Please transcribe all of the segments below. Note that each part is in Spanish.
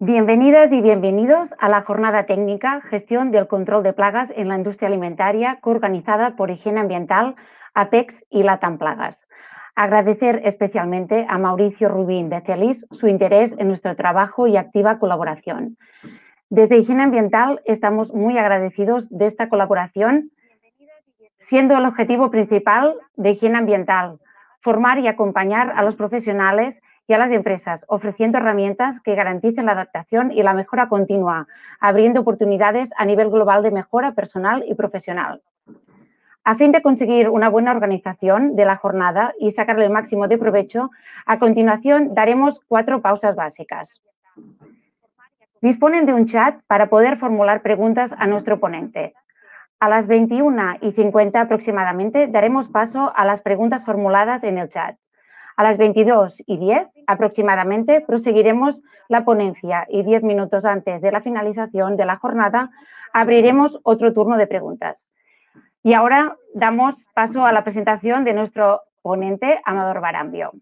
Bienvenidas y bienvenidos a la jornada técnica Gestión del control de plagas en la industria alimentaria, coorganizada por Higiene Ambiental, Apex y Latam Plagas. Agradecer especialmente a Mauricio Rubín de Celis su interés en nuestro trabajo y activa colaboración. Desde Higiene Ambiental estamos muy agradecidos de esta colaboración, siendo el objetivo principal de Higiene Ambiental formar y acompañar a los profesionales y a las empresas, ofreciendo herramientas que garanticen la adaptación y la mejora continua, abriendo oportunidades a nivel global de mejora personal y profesional. A fin de conseguir una buena organización de la jornada y sacarle el máximo de provecho, a continuación daremos 4 pausas básicas. Disponen de un chat para poder formular preguntas a nuestro ponente. A las 21:50 aproximadamente daremos paso a las preguntas formuladas en el chat. A las 22:10 aproximadamente proseguiremos la ponencia y 10 minutos antes de la finalización de la jornada abriremos otro turno de preguntas. Y ahora damos paso a la presentación de nuestro ponente, Amador Barambio.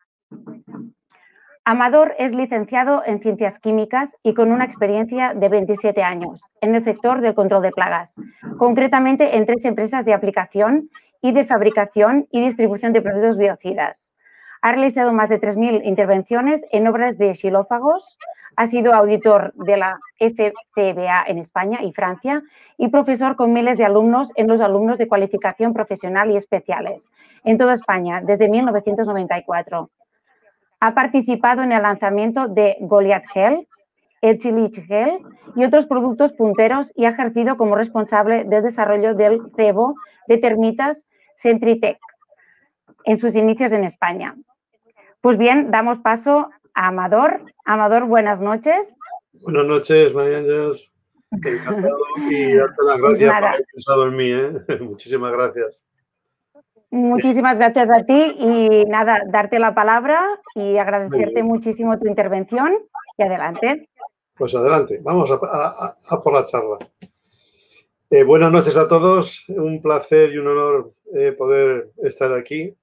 Amador es licenciado en Ciencias Químicas y con una experiencia de 27 años en el sector del control de plagas, concretamente en 3 empresas de aplicación y de fabricación y distribución de productos biocidas. Ha realizado más de 3.000 intervenciones en obras de xilófagos, ha sido auditor de la FCBA en España y Francia y profesor con miles de alumnos en los alumnos de cualificación profesional y especiales en toda España desde 1994. Ha participado en el lanzamiento de Goliath Gel, Etchilich Gel y otros productos punteros y ha ejercido como responsable del desarrollo del cebo de termitas Centritec en sus inicios en España. Pues bien, damos paso a Amador. Amador, buenas noches. Buenas noches, María Ángeles. Encantado y darte las gracias por haber pensado en mí. Muchísimas gracias. Muchísimas gracias a ti y nada, darte la palabra y agradecerte muchísimo tu intervención y adelante. Pues adelante, vamos a por la charla. Buenas noches a todos, un placer y un honor poder estar aquí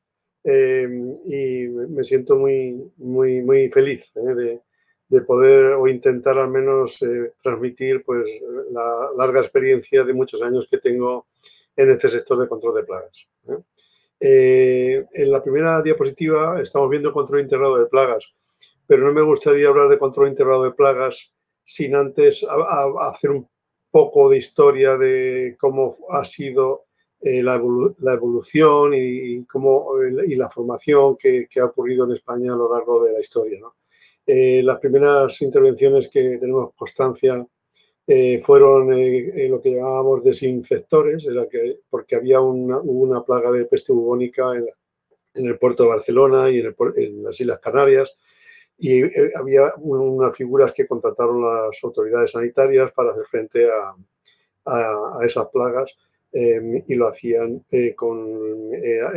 y me siento muy feliz de poder o intentar al menos transmitir pues, la larga experiencia de muchos años que tengo en este sector de control de plagas. En la primera diapositiva estamos viendo control integrado de plagas, pero no me gustaría hablar de control integrado de plagas sin antes hacer un poco de historia de cómo ha sido la evolución y la formación que ha ocurrido en España a lo largo de la historia, ¿no? Las primeras intervenciones que tenemos constancia fueron lo que llamábamos desinfectores, porque había una plaga de peste bubónica en el puerto de Barcelona y en las Islas Canarias, y había unas figuras que contrataron las autoridades sanitarias para hacer frente a esas plagas y lo hacían con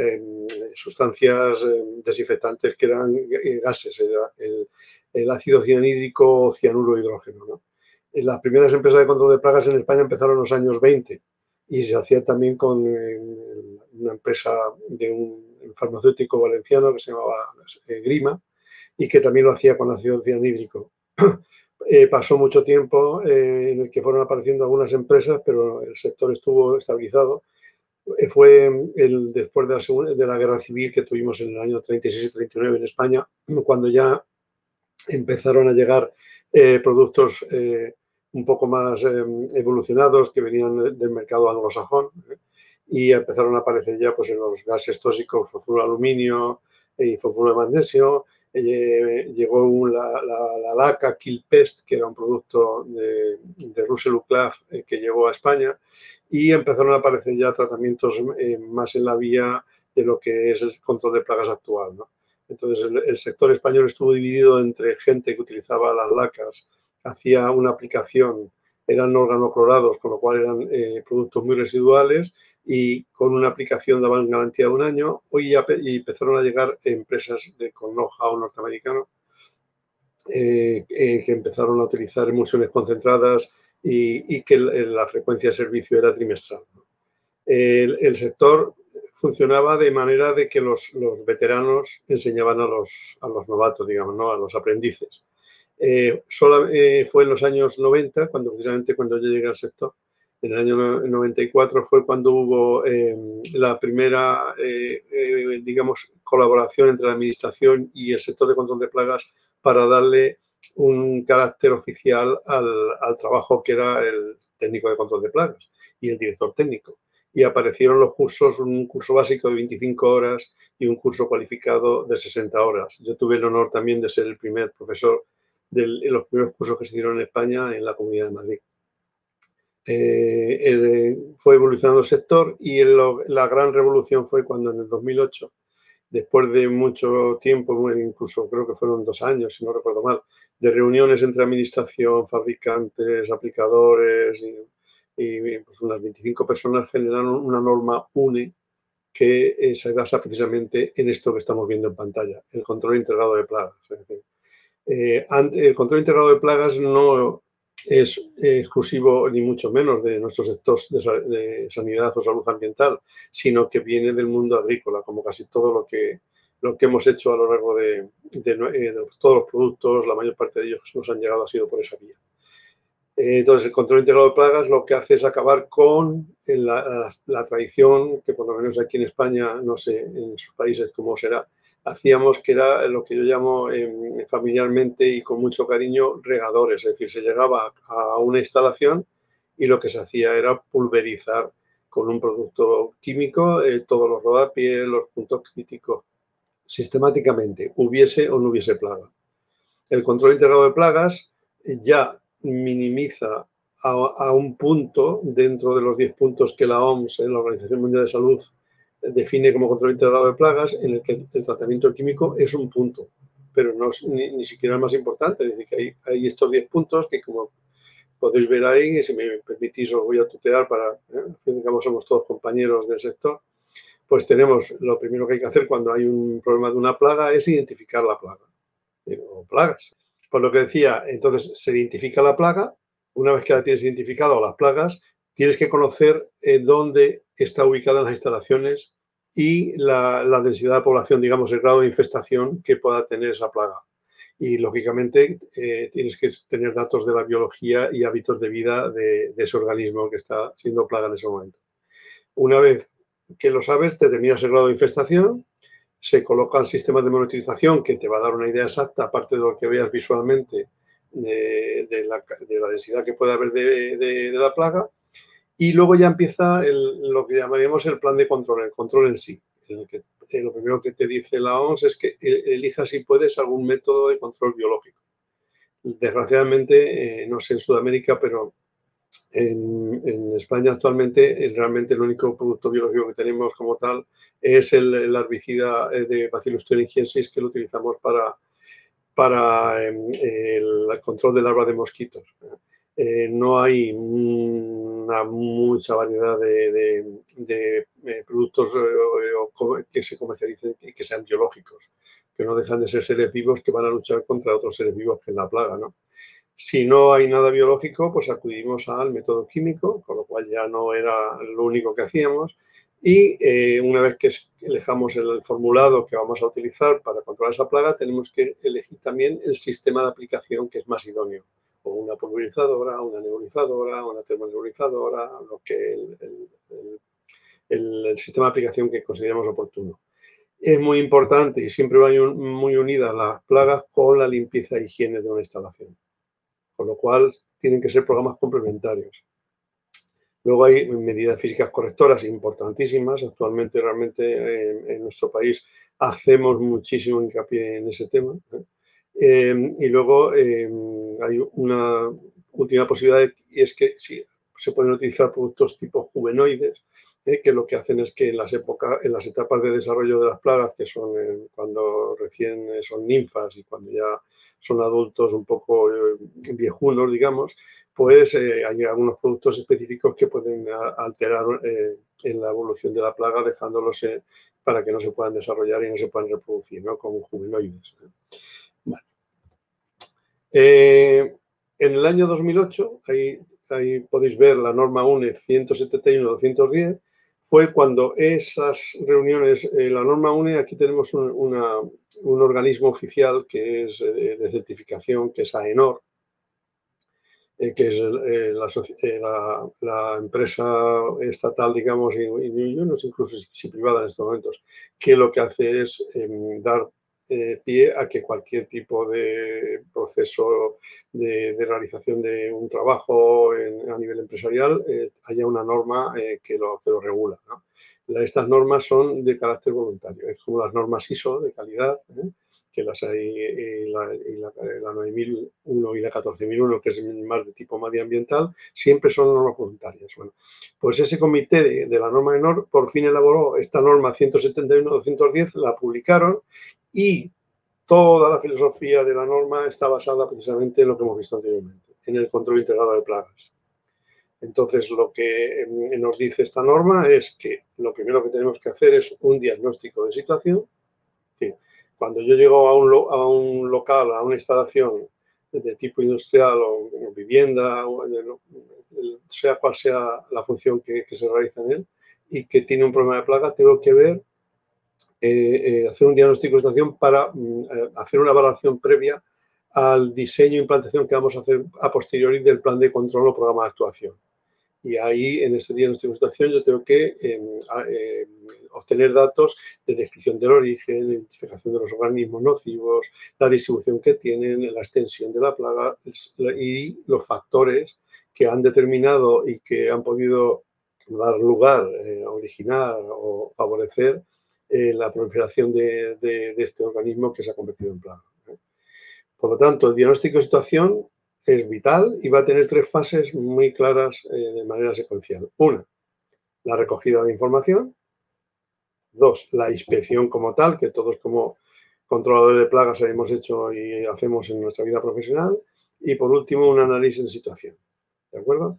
sustancias desinfectantes que eran gases, era el ácido cianhídrico o cianuro de hidrógeno, ¿no? Las primeras empresas de control de plagas en España empezaron en los años 20 y se hacía también con una empresa de un farmacéutico valenciano que se llamaba Grima y que también lo hacía con ácido cianhídrico. Pasó mucho tiempo en el que fueron apareciendo algunas empresas, pero el sector estuvo estabilizado. Fue después de la guerra civil que tuvimos en el año 36 y 39 en España, cuando ya empezaron a llegar productos un poco más evolucionados que venían del mercado anglosajón y empezaron a aparecer ya pues, en los gases tóxicos, fosfuro de aluminio y fosfuro de magnesio. Llegó la laca Kilpest, que era un producto de Russell Uclaf que llegó a España, y empezaron a aparecer ya tratamientos más en la vía de lo que es el control de plagas actual, ¿no? Entonces, el sector español estuvo dividido entre gente que utilizaba las lacas, hacía una aplicación, eran organoclorados, con lo cual eran productos muy residuales y con una aplicación daban garantía de un año. Hoy ya empezaron a llegar empresas con know-how norteamericano que empezaron a utilizar emulsiones concentradas y que la frecuencia de servicio era trimestral, ¿no? El sector funcionaba de manera de que los veteranos enseñaban a los novatos, digamos, ¿no? A los aprendices. Fue en los años 90, precisamente cuando yo llegué al sector. En el año 94 fue cuando hubo la primera, digamos, colaboración entre la administración y el sector de control de plagas para darle un carácter oficial al trabajo que era el técnico de control de plagas y el director técnico. Y aparecieron los cursos, un curso básico de 25 horas y un curso cualificado de 60 horas. Yo tuve el honor también de ser el primer profesor de los primeros cursos que se dieron en España en la Comunidad de Madrid. Fue evolucionando el sector y la gran revolución fue cuando en el 2008, después de mucho tiempo, incluso creo que fueron 2 años, si no recuerdo mal, de reuniones entre administración, fabricantes, aplicadores y pues unas 25 personas generaron una norma UNE que se basa precisamente en esto que estamos viendo en pantalla, el control integrado de plagas. Es decir, el control integrado de plagas no es exclusivo ni mucho menos de nuestros sectores de sanidad o salud ambiental, sino que viene del mundo agrícola, como casi todo lo que hemos hecho a lo largo de todos los productos, la mayor parte de ellos que nos han llegado ha sido por esa vía. Entonces, el control integrado de plagas lo que hace es acabar con la tradición que por lo menos aquí en España, no sé, en sus países cómo será, hacíamos, que era lo que yo llamo familiarmente y con mucho cariño regadores. Es decir, se llegaba a una instalación y lo que se hacía era pulverizar con un producto químico todos los rodapiés, los puntos críticos, sistemáticamente, hubiese o no hubiese plaga. El control integrado de plagas ya minimiza a un punto dentro de los 10 puntos que la OMS, la Organización Mundial de Salud, define como control integrado de plagas, en el que el tratamiento químico es un punto, pero no es ni siquiera el más importante. Es decir, que hay estos 10 puntos que, como podéis ver ahí, si me permitís os voy a tutear para, digamos, somos todos compañeros del sector, pues tenemos, lo primero que hay que hacer cuando hay un problema de una plaga es identificar la plaga, o plagas. Por lo que decía, entonces se identifica la plaga. Una vez que la tienes identificada o las plagas, tienes que conocer dónde está ubicada las instalaciones y la densidad de población, digamos, el grado de infestación que pueda tener esa plaga. Y, lógicamente, tienes que tener datos de la biología y hábitos de vida de ese organismo que está siendo plaga en ese momento. Una vez que lo sabes, determinas el grado de infestación, se colocan sistemas de monitorización que te va a dar una idea exacta, aparte de lo que veas visualmente, de la densidad que puede haber de la plaga, y luego ya empieza lo que llamaríamos el plan de control, el control en sí, en el que lo primero que te dice la OMS es que elijas, si puedes, algún método de control biológico. Desgraciadamente, no sé en Sudamérica, pero en España actualmente realmente el único producto biológico que tenemos como tal es el herbicida de Bacillus thuringiensis, que lo utilizamos para el control de larvas de mosquitos. No hay mucha variedad de productos que se comercialicen y que sean biológicos, que no dejan de ser seres vivos que van a luchar contra otros seres vivos que es la plaga, ¿no? Si no hay nada biológico, pues acudimos al método químico, con lo cual ya no era lo único que hacíamos. Y una vez que elijamos el formulado que vamos a utilizar para controlar esa plaga, tenemos que elegir también el sistema de aplicación que es más idóneo. O una pulverizadora, una nebulizadora, una termonebulizadora, el sistema de aplicación que consideremos oportuno. Es muy importante y siempre va muy unida las plagas con la limpieza e higiene de una instalación. Con lo cual, tienen que ser programas complementarios. Luego hay medidas físicas correctoras importantísimas. Actualmente, realmente, en nuestro país hacemos muchísimo hincapié en ese tema. Y luego hay una última posibilidad, y es que sí, se pueden utilizar productos tipo juvenoides, que lo que hacen es que en las etapas de desarrollo de las plagas, que son cuando recién son ninfas y cuando ya son adultos un poco viejunos, digamos, pues hay algunos productos específicos que pueden alterar en la evolución de la plaga, dejándolos para que no se puedan desarrollar y no se puedan reproducir, ¿no? Como juvenoides. Vale. En el año 2008, ahí podéis ver la norma UNE 171-210, fue cuando esas reuniones, la norma UNE, aquí tenemos un organismo oficial que es de certificación, que es AENOR, que es la empresa estatal, digamos, y yo no sé incluso si privada en estos momentos, que lo que hace es dar pie a que cualquier tipo de proceso de realización de un trabajo a nivel empresarial haya una norma que lo regula, ¿no? Estas normas son de carácter voluntario, es como las normas ISO de calidad, que las hay, la 9001 y la 14001, que es más de tipo medioambiental, siempre son normas voluntarias. Bueno, pues ese comité de la norma ENOR por fin elaboró esta norma 171-210, la publicaron y toda la filosofía de la norma está basada precisamente en lo que hemos visto anteriormente, en el control integrado de plagas. Entonces, lo que nos dice esta norma es que lo primero que tenemos que hacer es un diagnóstico de situación. Es decir, cuando yo llego a un local, a una instalación de tipo industrial o vivienda, sea cual sea la función que se realiza en él, y que tiene un problema de plaga, tengo que ver, hacer un diagnóstico de situación para hacer una evaluación previa al diseño e implantación que vamos a hacer a posteriori del plan de control o programa de actuación. Y ahí, en este diagnóstico de situación, yo tengo que obtener datos de descripción del origen, identificación de los organismos nocivos, la distribución que tienen, la extensión de la plaga y los factores que han determinado y que han podido dar lugar, originar o favorecer la proliferación de este organismo que se ha convertido en plaga. Por lo tanto, el diagnóstico de situación es vital y va a tener tres fases muy claras de manera secuencial. Una, la recogida de información. Dos, la inspección como tal, que todos como controladores de plagas hemos hecho y hacemos en nuestra vida profesional. Y por último, un análisis de situación. ¿De acuerdo?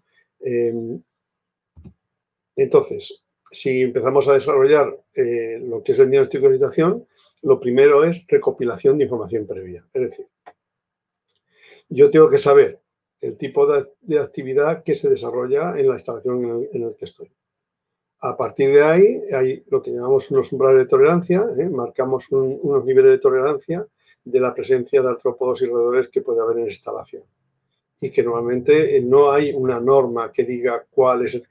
Entonces, si empezamos a desarrollar lo que es el diagnóstico de situación, lo primero es recopilación de información previa. Es decir, yo tengo que saber el tipo de actividad que se desarrolla en la instalación en el que estoy. A partir de ahí hay lo que llamamos unos umbrales de tolerancia, marcamos unos niveles de tolerancia de la presencia de artrópodos y roedores que puede haber en esa instalación. Y que normalmente no hay una norma que diga cuál es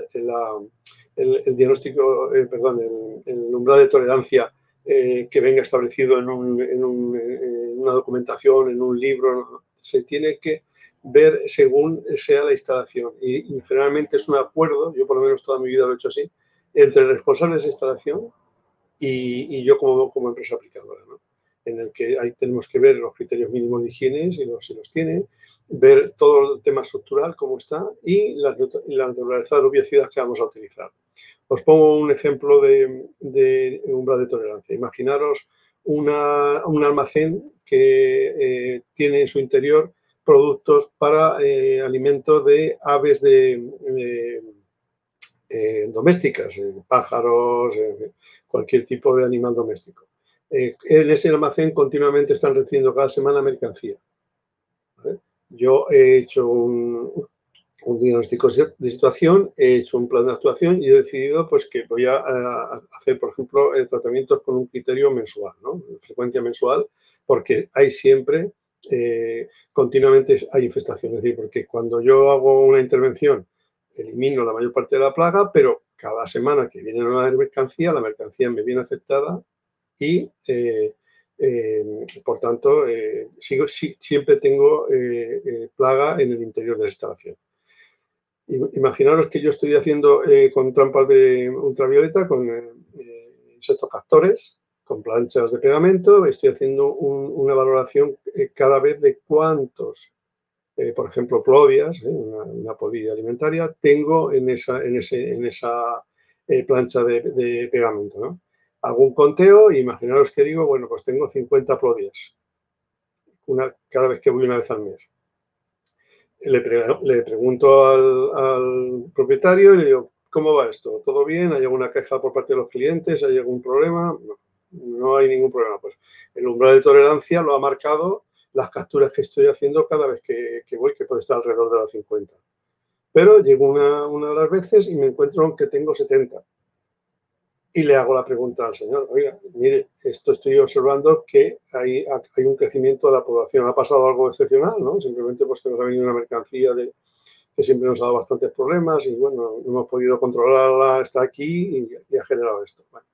el diagnóstico, el umbral de tolerancia que venga establecido en una documentación, en un libro. Se tiene que ver según sea la instalación y generalmente es un acuerdo, yo por lo menos toda mi vida lo he hecho así, entre el responsable de esa instalación y yo como empresa aplicadora, ¿no? En el que ahí tenemos que ver los criterios mínimos de higiene, si los tiene, ver todo el tema estructural, cómo está, y la naturaleza de la ubicidad que vamos a utilizar. Os pongo un ejemplo de umbral de tolerancia. Imaginaros un almacén que tiene en su interior productos para alimentos de aves domésticas, pájaros, cualquier tipo de animal doméstico. En ese almacén continuamente están recibiendo cada semana mercancía. ¿Vale? Yo he hecho un diagnóstico de situación, he hecho un plan de actuación y he decidido pues, que voy a hacer, por ejemplo, tratamientos con un criterio mensual, ¿no? Frecuencia mensual, porque hay siempre, continuamente hay infestación. Es decir, porque cuando yo hago una intervención, elimino la mayor parte de la plaga, pero cada semana que viene una mercancía, la mercancía me viene afectada y, por tanto, siempre tengo plaga en el interior de la instalación. Imaginaros que yo estoy haciendo con trampas de ultravioleta, con insectocaptores, con planchas de pegamento, estoy haciendo una valoración cada vez de cuántos, por ejemplo, plodias, una polilla alimentaria, tengo en esa plancha de pegamento, ¿no? Hago un conteo e imaginaros que digo, bueno, pues tengo 50 plodias, cada vez que voy una vez al mes. Le pregunto al propietario y le digo, ¿cómo va esto? ¿Todo bien? ¿Hay alguna queja por parte de los clientes? ¿Hay algún problema? No hay ningún problema. Pues el umbral de tolerancia lo ha marcado las capturas que estoy haciendo cada vez que voy, que puede estar alrededor de las 50. Pero llego una de las veces y me encuentro que tengo 70. y le hago la pregunta al señor, oiga, mire, esto estoy observando que hay un crecimiento de la población. ¿Ha pasado algo excepcional, no? Simplemente pues que nos ha venido una mercancía que siempre nos ha dado bastantes problemas y, bueno, no hemos podido controlarla, está aquí y ha generado esto. Bueno.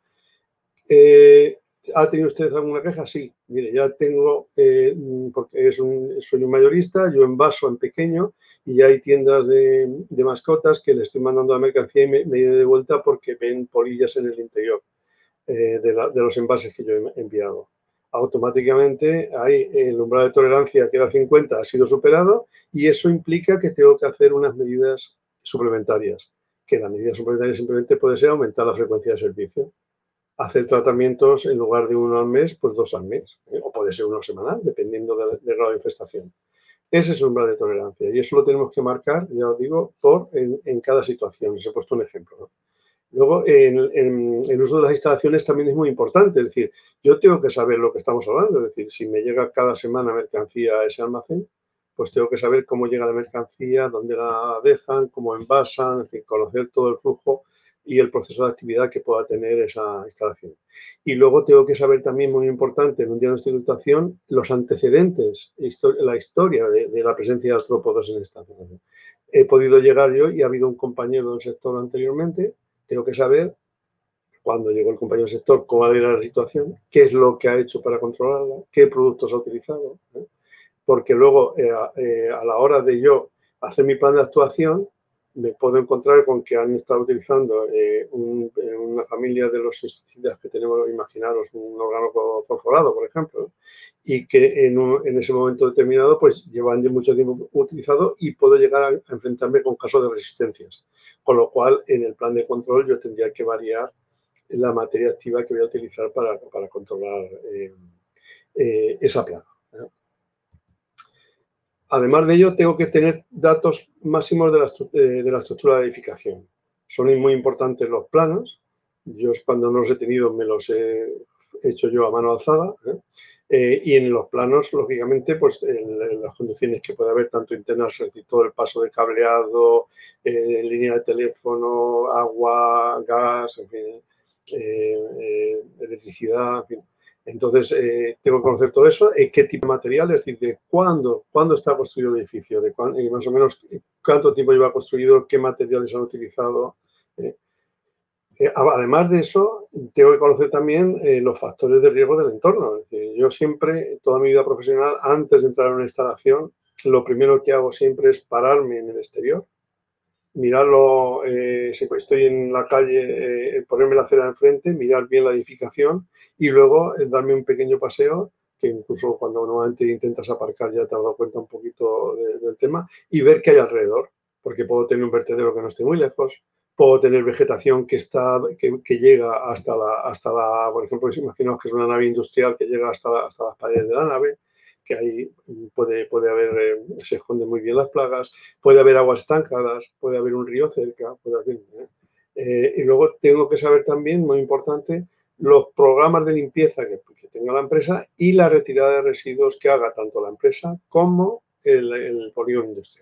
¿Ha tenido usted alguna queja? Sí. Mire, ya tengo, porque soy un mayorista, yo envaso en pequeño y ya hay tiendas de mascotas que le estoy mandando la mercancía y me viene de vuelta porque ven polillas en el interior de los envases que yo he enviado. Automáticamente el umbral de tolerancia que era 50 ha sido superado y eso implica que tengo que hacer unas medidas suplementarias, que la medida suplementaria simplemente puede ser aumentar la frecuencia de servicio. Hacer tratamientos en lugar de uno al mes, pues 2 al mes, o puede ser uno semanal, dependiendo del grado de infestación. Ese es el umbral de tolerancia y eso lo tenemos que marcar, ya os digo, en cada situación. Les he puesto un ejemplo, ¿no? Luego, el uso de las instalaciones también es muy importante, es decir, yo tengo que saber lo que estamos hablando, es decir, si me llega cada semana mercancía a ese almacén, pues tengo que saber cómo llega la mercancía, dónde la dejan, cómo envasan, en fin, conocer todo el flujo y el proceso de actividad que pueda tener esa instalación. Y luego tengo que saber también, muy importante, en un diagnóstico de situación, los antecedentes, la historia de la presencia de artrópodos en esta zona. He podido llegar yo y ha habido un compañero del sector anteriormente. Tengo que saber, cuando llegó el compañero del sector, cuál era la situación, qué es lo que ha hecho para controlarla, qué productos ha utilizado, ¿eh? Porque luego, a la hora de yo hacer mi plan de actuación, me puedo encontrar con que han estado utilizando una familia de los insecticidas que tenemos, imaginaros, un orgánico fosforado, por ejemplo, ¿no? Y que en ese momento determinado pues llevan ya mucho tiempo utilizado y puedo llegar a enfrentarme con casos de resistencias. Con lo cual, en el plan de control yo tendría que variar la materia activa que voy a utilizar para controlar esa plaga. Además de ello, tengo que tener datos máximos de la estructura de edificación. Son muy importantes los planos. Yo cuando no los he tenido me los he hecho yo a mano alzada. Y en los planos, lógicamente, pues en las condiciones que puede haber, tanto internas, es decir, todo el paso de cableado, línea de teléfono, agua, gas, en fin, electricidad, en fin. Entonces, tengo que conocer todo eso, qué tipo de material, es decir, de cuándo está construido el edificio, y más o menos cuánto tiempo lleva construido, qué materiales han utilizado. Además de eso, tengo que conocer también los factores de riesgo del entorno. Es decir, yo siempre, toda mi vida profesional, antes de entrar en una instalación, lo primero que hago siempre es pararme en el exterior, mirarlo, si estoy en la calle, ponerme la acera de enfrente, mirar bien la edificación y luego darme un pequeño paseo, que incluso cuando normalmente intentas aparcar ya te has dado cuenta un poquito del tema, y ver qué hay alrededor, porque puedo tener un vertedero que no esté muy lejos, puedo tener vegetación que llega hasta la, por ejemplo, imaginaos que es una nave industrial que llega hasta las paredes de la nave, que ahí puede haber, se esconden muy bien las plagas, puede haber aguas estancadas, puede haber un río cerca, puede haber, y luego tengo que saber también, muy importante, los programas de limpieza que tenga la empresa y la retirada de residuos que haga tanto la empresa como el polígono industrial.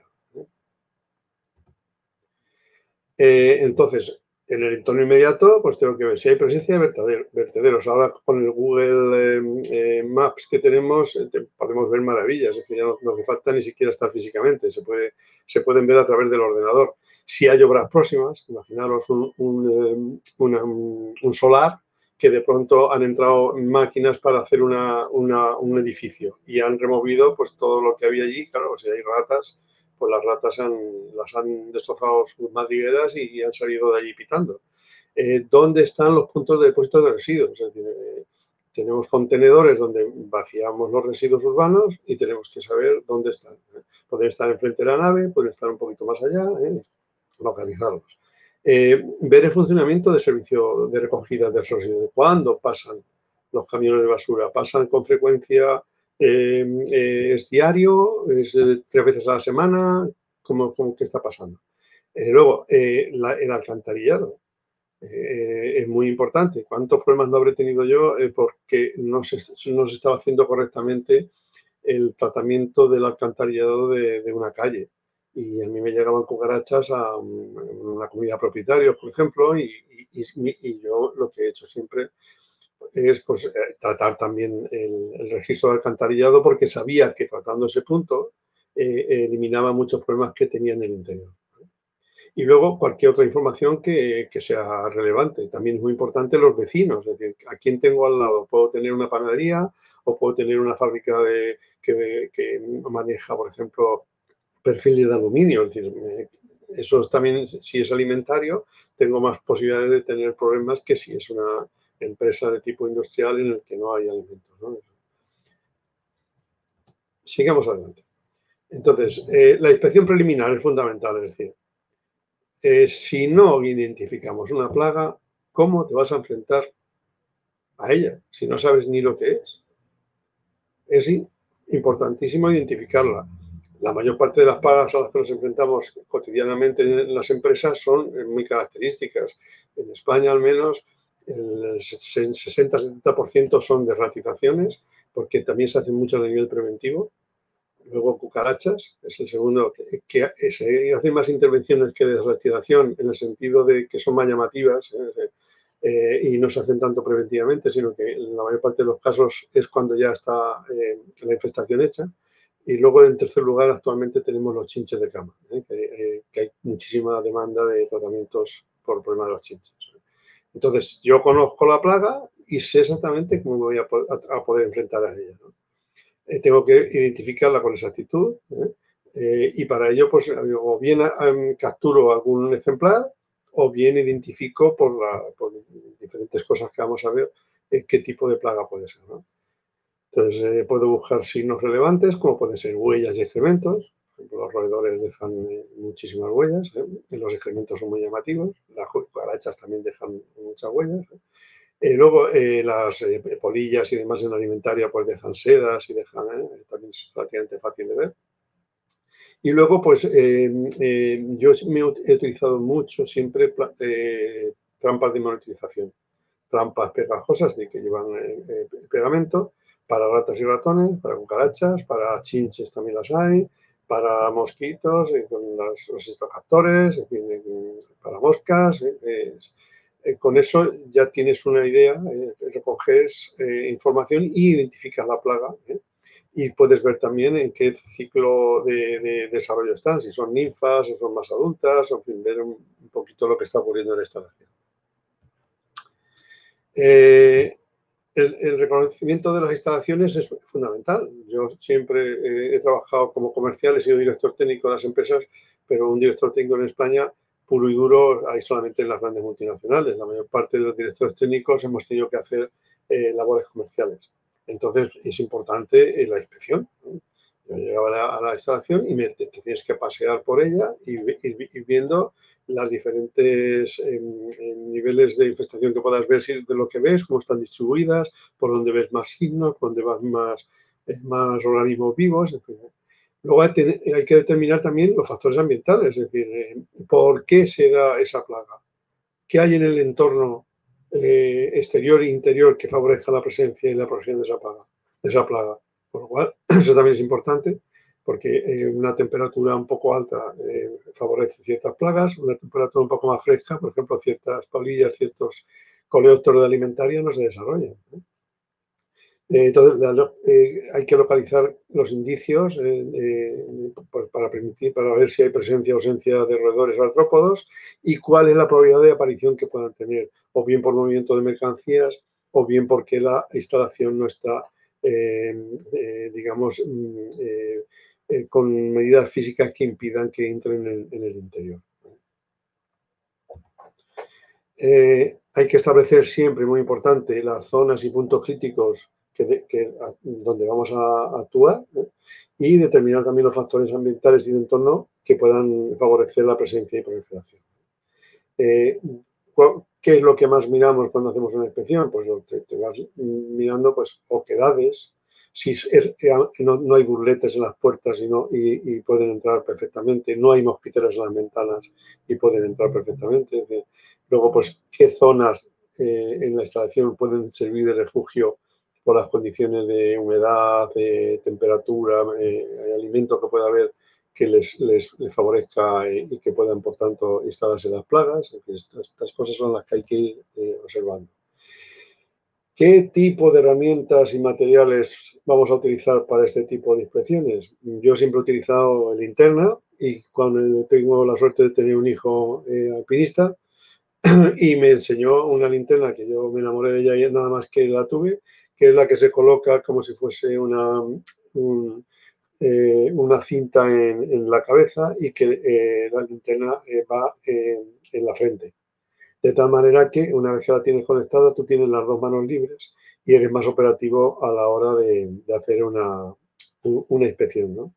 Entonces, en el entorno inmediato, pues tengo que ver si hay presencia de vertederos. Ahora con el Google Maps que tenemos, podemos ver maravillas. Es que ya no hace falta ni siquiera estar físicamente, se pueden ver a través del ordenador. Si hay obras próximas, imaginaros un solar que de pronto han entrado máquinas para hacer un edificio y han removido pues todo lo que había allí. Claro, si hay ratas, pues las ratas las han destrozado sus madrigueras y han salido de allí pitando. ¿Dónde están los puntos de depósito de residuos? Es decir, tenemos contenedores donde vaciamos los residuos urbanos y tenemos que saber dónde están. Pueden estar enfrente de la nave, pueden estar un poquito más allá, localizarlos. Ver el funcionamiento del servicio de recogida de residuos. ¿Cuándo pasan los camiones de basura? ¿Pasan con frecuencia? ¿Es diario? ¿Es 3 veces a la semana? ¿Qué está pasando? Luego, el alcantarillado. Es muy importante. ¿Cuántos problemas no habré tenido yo porque no se estaba haciendo correctamente el tratamiento del alcantarillado de una calle? y a mí me llegaban cucarachas a una comunidad de propietarios, por ejemplo, y yo lo que he hecho siempre es pues, tratar también el registro de alcantarillado porque sabía que tratando ese punto eliminaba muchos problemas que tenía en el interior. Y luego cualquier otra información que sea relevante. También es muy importante los vecinos, es decir, a quién tengo al lado. Puedo tener una panadería o puedo tener una fábrica que maneja, por ejemplo, perfiles de aluminio. Es decir, eso también, si es alimentario, tengo más posibilidades de tener problemas que si es una empresa de tipo industrial en el que no hay alimentos, ¿no? Sigamos adelante. Entonces, la inspección preliminar es fundamental, es decir, si no identificamos una plaga, ¿cómo te vas a enfrentar a ella si no sabes ni lo que es? Es importantísimo identificarla. La mayor parte de las plagas a las que nos enfrentamos cotidianamente en las empresas son muy características. En España, al menos, el 60-70% son de ratizaciones, porque también se hacen mucho a nivel preventivo. Luego cucarachas, es el segundo, que se hacen más intervenciones que de ratización, en el sentido de que son más llamativas y no se hacen tanto preventivamente, sino que en la mayor parte de los casos es cuando ya está la infestación hecha. Y luego, en tercer lugar, actualmente tenemos los chinches de cama, que hay muchísima demanda de tratamientos por el problema de los chinches. Entonces, yo conozco la plaga y sé exactamente cómo me voy a poder enfrentar a ella, ¿no? Tengo que identificarla con exactitud y para ello pues o bien capturo algún ejemplar o bien identifico por diferentes cosas que vamos a ver qué tipo de plaga puede ser, ¿no? Entonces puedo buscar signos relevantes como pueden ser huellas y excrementos. Por ejemplo, los roedores dejan muchísimas huellas, los excrementos son muy llamativos, las cucarachas también dejan muchas huellas. Luego, las polillas y demás en la alimentaria pues dejan sedas y dejan, también es relativamente fácil de ver. Y luego, pues yo he utilizado mucho siempre trampas de monetización, trampas pegajosas de que llevan pegamento para ratas y ratones, para cucarachas, para chinches también las hay, para mosquitos, con los estocaptores, en fin, para moscas. Con eso ya tienes una idea, recoges información y identificas la plaga. Y puedes ver también en qué ciclo de desarrollo están, si son ninfas o son más adultas, en fin, ver un poquito lo que está ocurriendo en la instalación. El reconocimiento de las instalaciones es fundamental. Yo siempre he trabajado como comercial, he sido director técnico de las empresas, pero un director técnico en España puro y duro hay solamente en las grandes multinacionales. La mayor parte de los directores técnicos hemos tenido que hacer labores comerciales. Entonces es importante la inspección, ¿no? Yo llegaba a la instalación y te tienes que pasear por ella y ir viendo las diferentes niveles de infestación que puedas ver de lo que ves, cómo están distribuidas, por dónde ves más signos, por dónde vas más organismos vivos, en fin. Luego hay que determinar también los factores ambientales, es decir, por qué se da esa plaga, qué hay en el entorno exterior e interior que favorezca la presencia y la progresión de esa plaga. Por lo cual, eso también es importante, porque una temperatura un poco alta favorece ciertas plagas, una temperatura un poco más fresca, por ejemplo, ciertas polillas, ciertos coleópteros de alimentaria no se desarrollan. Entonces, hay que localizar los indicios para ver si hay presencia o ausencia de roedores o artrópodos y cuál es la probabilidad de aparición que puedan tener, o bien por movimiento de mercancías, o bien porque la instalación no está, digamos, con medidas físicas que impidan que entren en el interior. Hay que establecer siempre, muy importante, las zonas y puntos críticos donde vamos a actuar y determinar también los factores ambientales y de entorno que puedan favorecer la presencia y proliferación. ¿Qué es lo que más miramos cuando hacemos una inspección? Pues te vas mirando pues oquedades, si no hay burletes en las puertas y pueden entrar perfectamente, no hay mosquiteros en las ventanas y pueden entrar perfectamente. Luego, pues, ¿qué zonas en la instalación pueden servir de refugio por las condiciones de humedad, de temperatura, alimentos que pueda haber les favorezca y que puedan, por tanto, instalarse las plagas. Es decir, estas cosas son las que hay que ir observando. ¿Qué tipo de herramientas y materiales vamos a utilizar para este tipo de inspecciones? Yo siempre he utilizado linterna y cuando tengo la suerte de tener un hijo alpinista y me enseñó una linterna que yo me enamoré de ella y nada más que la tuve, que es la que se coloca como si fuese una cinta en la cabeza y que la linterna va en la frente. De tal manera que una vez que la tienes conectada, tú tienes las dos manos libres y eres más operativo a la hora de hacer una inspección, ¿no?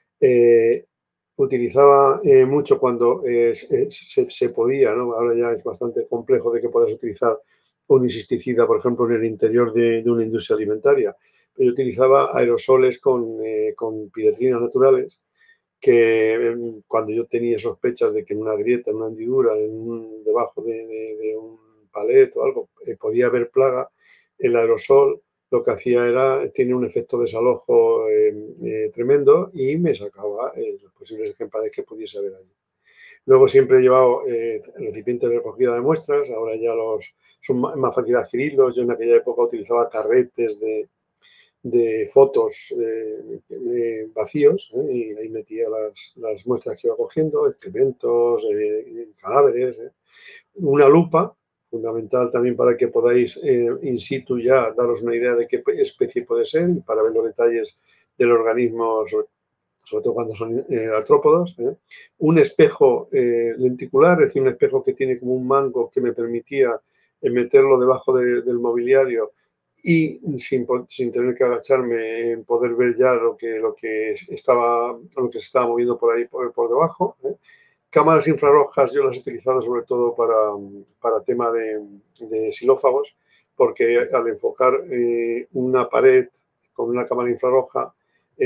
Utilizaba mucho cuando se podía, ¿no? Ahora ya es bastante complejo de que puedas utilizar un insecticida, por ejemplo, en el interior de una industria alimentaria. Pero yo utilizaba aerosoles con piretrinas naturales que cuando yo tenía sospechas de que en una grieta, en una hendidura, debajo de un palet o algo, podía haber plaga, el aerosol lo que hacía era, tiene un efecto desalojo tremendo y me sacaba los posibles ejemplares que pudiese haber allí. Luego siempre he llevado recipientes de recogida de muestras, ahora ya son más fácil adquirirlos. Yo en aquella época utilizaba carretes de fotos vacíos y ahí metía las muestras que iba cogiendo, excrementos, cadáveres. Una lupa, fundamental también para que podáis in situ ya daros una idea de qué especie puede ser y para ver los detalles del organismo, sobre todo cuando son artrópodos. Un espejo lenticular, es decir, un espejo que tiene como un mango que me permitía meterlo debajo del mobiliario y sin tener que agacharme, en poder ver ya lo que se estaba moviendo por ahí por debajo. Cámaras infrarrojas yo las he utilizado sobre todo para tema de xilófagos, porque al enfocar una pared con una cámara infrarroja,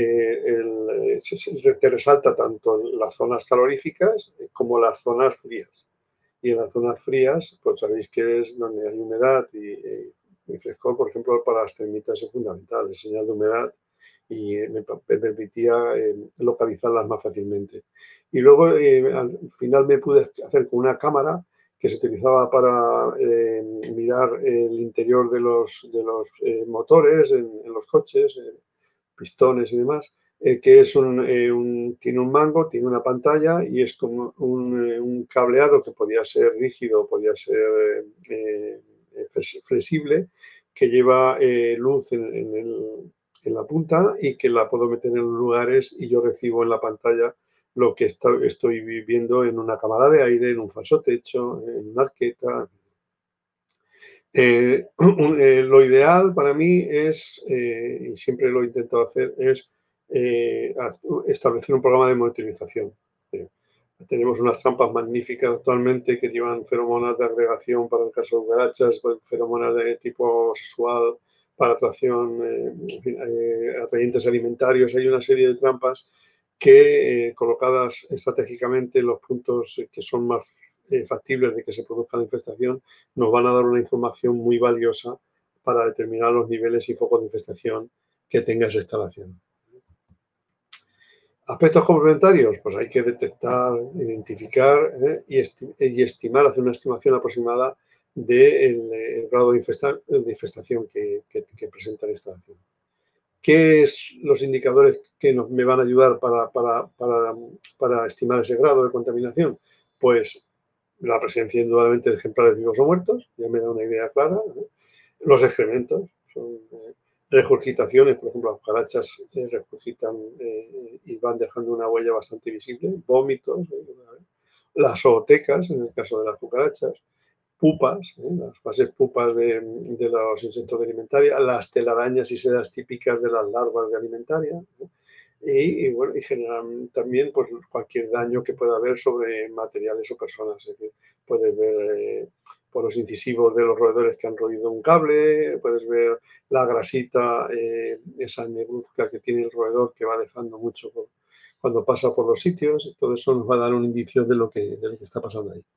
te resalta tanto las zonas caloríficas como las zonas frías. Y en las zonas frías, pues sabéis que es donde hay humedad y frescor, por ejemplo, para las termitas es fundamental, es señal de humedad y me permitía localizarlas más fácilmente. Y luego al final me pude hacer con una cámara que se utilizaba para mirar el interior de los motores en los coches, pistones y demás, que es tiene un mango, tiene una pantalla y es como un cableado que podía ser rígido, podía ser flexible, que lleva luz en la punta y que la puedo meter en los lugares y yo recibo en la pantalla lo que estoy viviendo en una cámara de aire, en un falso techo, en una arqueta. Lo ideal para mí es, y siempre lo he intentado hacer, es establecer un programa de monitorización. Eh, Tenemos unas trampas magníficas actualmente que llevan feromonas de agregación para el caso de cucarachas, feromonas de tipo sexual para atracción, en fin, atrayentes alimentarios. Hay una serie de trampas que, colocadas estratégicamente en los puntos que son más factibles de que se produzca la infestación, nos van a dar una información muy valiosa para determinar los niveles y focos de infestación que tenga esa instalación. Aspectos complementarios, pues hay que detectar, identificar y estimar, hacer una estimación aproximada del grado de infestación que presenta la instalación. ¿Qué es los indicadores que me van a ayudar para estimar ese grado de contaminación? Pues la presencia indudablemente de ejemplares vivos o muertos, ya me da una idea clara. Los excrementos, son regurgitaciones, por ejemplo, las cucarachas regurgitan y van dejando una huella bastante visible, vómitos, las zootecas, en el caso de las cucarachas, pupas, las fases pupas de los insectos de alimentaria, las telarañas y sedas típicas de las larvas de alimentaria, bueno, y generan también pues, cualquier daño que pueda haber sobre materiales o personas. Es decir, puedes ver por los incisivos de los roedores que han roído un cable, puedes ver la grasita, esa negruzca que tiene el roedor que va dejando mucho cuando pasa por los sitios. Todo eso nos va a dar un indicio de lo que está pasando ahí.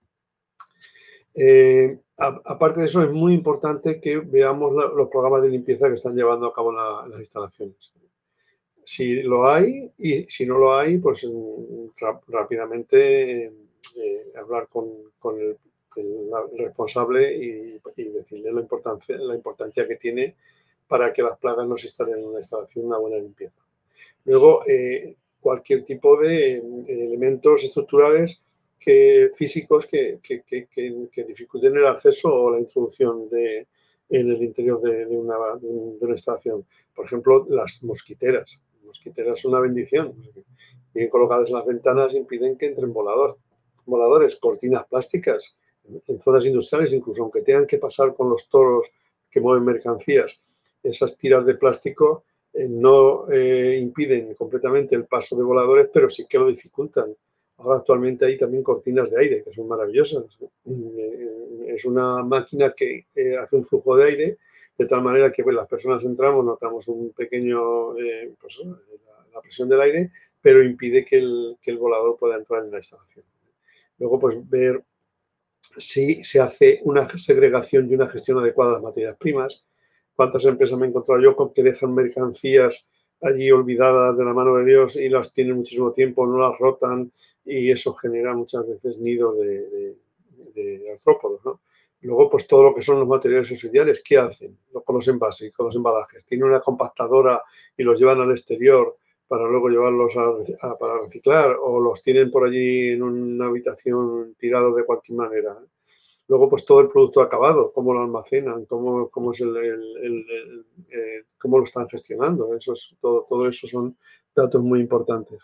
Aparte de eso, es muy importante que veamos los programas de limpieza que están llevando a cabo las instalaciones. si lo hay, y si no lo hay, pues rápidamente hablar con el responsable y decirle la importancia que tiene para que las plagas no se instalen en una instalación, una buena limpieza. Luego, cualquier tipo de elementos estructurales físicos que dificulten el acceso o la introducción en el interior de una instalación. Por ejemplo, las mosquiteras. Mosquiteras son una bendición. Bien colocadas en las ventanas impiden que entren voladores, cortinas plásticas en zonas industriales, incluso aunque tengan que pasar con los toros que mueven mercancías. Esas tiras de plástico no impiden completamente el paso de voladores, pero sí que lo dificultan. Ahora actualmente hay también cortinas de aire, que son maravillosas. Es una máquina que hace un flujo de aire, de tal manera que las personas entramos, notamos un pequeño, pues, la presión del aire, pero impide que el volador pueda entrar en la instalación. Luego, pues ver si se hace una segregación y una gestión adecuada de las materias primas. ¿Cuántas empresas me he encontrado yo con que dejan mercancías allí olvidadas de la mano de Dios y las tienen muchísimo tiempo, no las rotan, y eso genera muchas veces nidos de artrópodos, ¿no? Luego, pues todo lo que son los materiales auxiliares, ¿qué hacen? Con los envases, con los embalajes. Tienen una compactadora y los llevan al exterior para luego llevarlos para reciclar, o los tienen por allí en una habitación tirados de cualquier manera. Luego, pues todo el producto acabado, cómo lo almacenan, cómo es cómo lo están gestionando. Todo eso son datos muy importantes.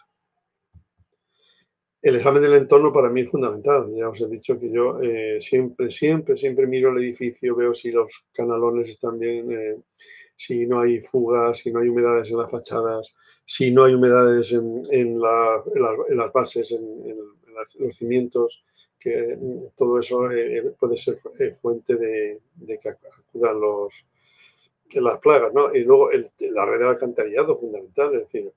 El examen del entorno para mí es fundamental. Ya os he dicho que yo siempre miro el edificio, veo si los canalones están bien, si no hay fugas, si no hay humedades en las fachadas, si no hay humedades en las bases, en los cimientos, que todo eso puede ser fuente de que acudan las plagas, ¿no? Y luego la red de alcantarillado, fundamental, es decir,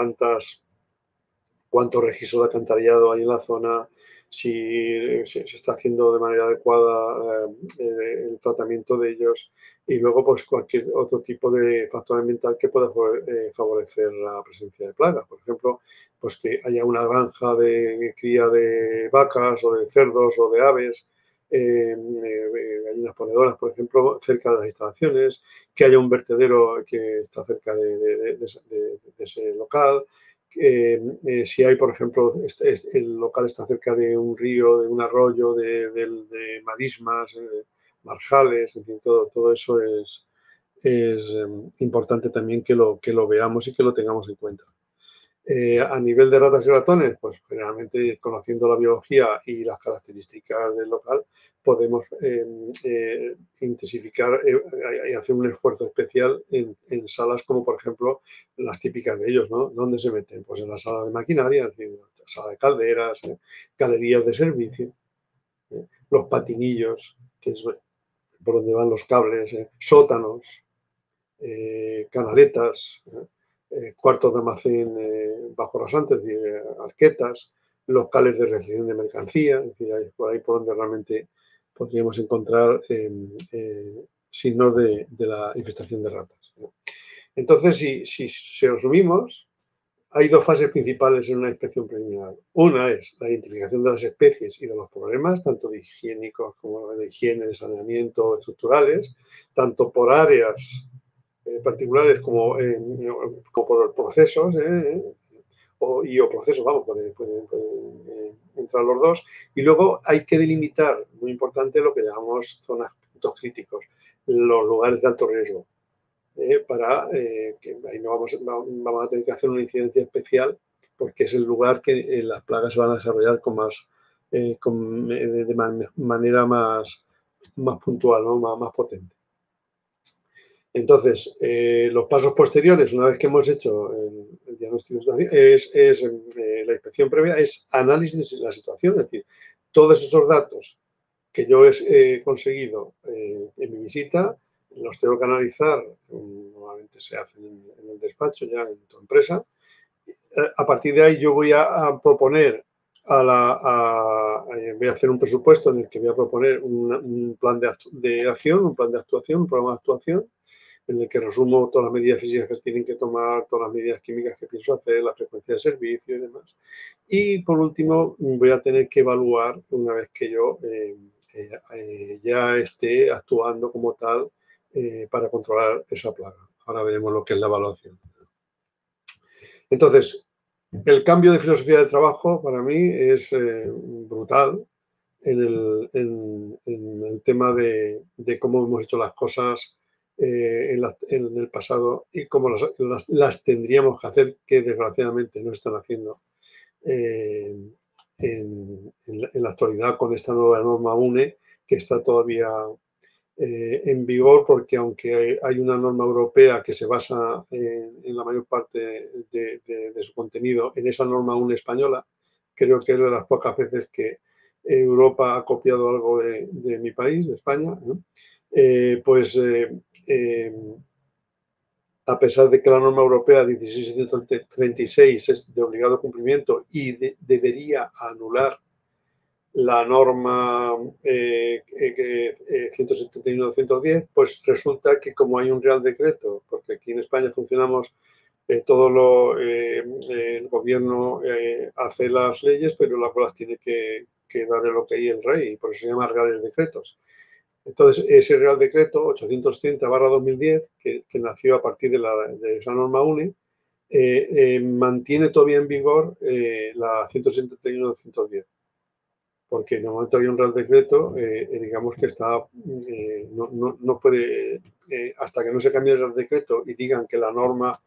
cuántos registros de alcantarillado hay en la zona, si se está haciendo de manera adecuada el tratamiento de ellos, y luego pues cualquier otro tipo de factor ambiental que pueda favorecer la presencia de plagas. Por ejemplo, pues que haya una granja de cría de vacas o de cerdos o de aves, gallinas ponedoras, por ejemplo, cerca de las instalaciones, que haya un vertedero que está cerca de ese local. Si hay, por ejemplo, el local está cerca de un río, de un arroyo, de marismas, marjales, en fin, todo eso es importante también que lo veamos y que lo tengamos en cuenta. A nivel de ratas y ratones, pues generalmente conociendo la biología y las características del local, podemos intensificar y hacer un esfuerzo especial en salas como, por ejemplo, las típicas de ellos, ¿no? ¿Dónde se meten? Pues en la sala de maquinaria, en fin, la sala de calderas, galerías de servicio, los patinillos, que es por donde van los cables, sótanos, canaletas, cuartos de almacén bajo rasante, es decir, arquetas, locales de recepción de mercancía, es decir, por ahí por donde realmente podríamos encontrar signos de la infestación de ratas. Entonces, si resumimos, hay dos fases principales en una inspección preliminar. Una es la identificación de las especies y de los problemas, tanto de higiénicos como de higiene, de saneamiento, estructurales, tanto por áreas particulares como por procesos, o procesos, vamos, pueden entrar los dos. Y luego hay que delimitar, muy importante, lo que llamamos zonas, puntos críticos, los lugares de alto riesgo. Para que ahí no vamos a tener que hacer una incidencia especial, porque es el lugar que las plagas se van a desarrollar de manera más puntual, ¿no? más potente. Entonces, los pasos posteriores, una vez que hemos hecho el diagnóstico de situación, la inspección previa, es análisis de la situación, es decir, todos esos datos que yo he conseguido en mi visita, los tengo que analizar, normalmente se hacen en el despacho ya en tu empresa. A partir de ahí yo voy a proponer voy a hacer un presupuesto en el que voy a proponer un plan de acción, un plan de actuación, un programa de actuación, en el que resumo todas las medidas físicas que se tienen que tomar, todas las medidas químicas que pienso hacer, la frecuencia de servicio y demás. Y por último, voy a tener que evaluar una vez que yo ya esté actuando como tal para controlar esa plaga. Ahora veremos lo que es la evaluación. Entonces, el cambio de filosofía de trabajo para mí es brutal en el tema de cómo hemos hecho las cosas en el pasado y cómo las tendríamos que hacer, que desgraciadamente no están haciendo en la actualidad con esta nueva norma UNE, que está todavía en vigor, porque aunque hay una norma europea que se basa en la mayor parte de su contenido en esa norma UNE española, creo que es de las pocas veces que Europa ha copiado algo de mi país, de España, ¿no? A pesar de que la norma europea 1636 es de obligado cumplimiento y debería anular la norma 171-210, pues resulta que como hay un Real Decreto, porque aquí en España funcionamos, el gobierno hace las leyes, pero luego las tiene que dar el ok el rey, y por eso se llama Reales Decretos. Entonces, ese Real Decreto 830/2010, que nació a partir de esa norma UNE, mantiene todavía en vigor la 171-210. Porque en el momento hay un Real Decreto, digamos que está, no puede, hasta que no se cambie el Real Decreto y digan que la norma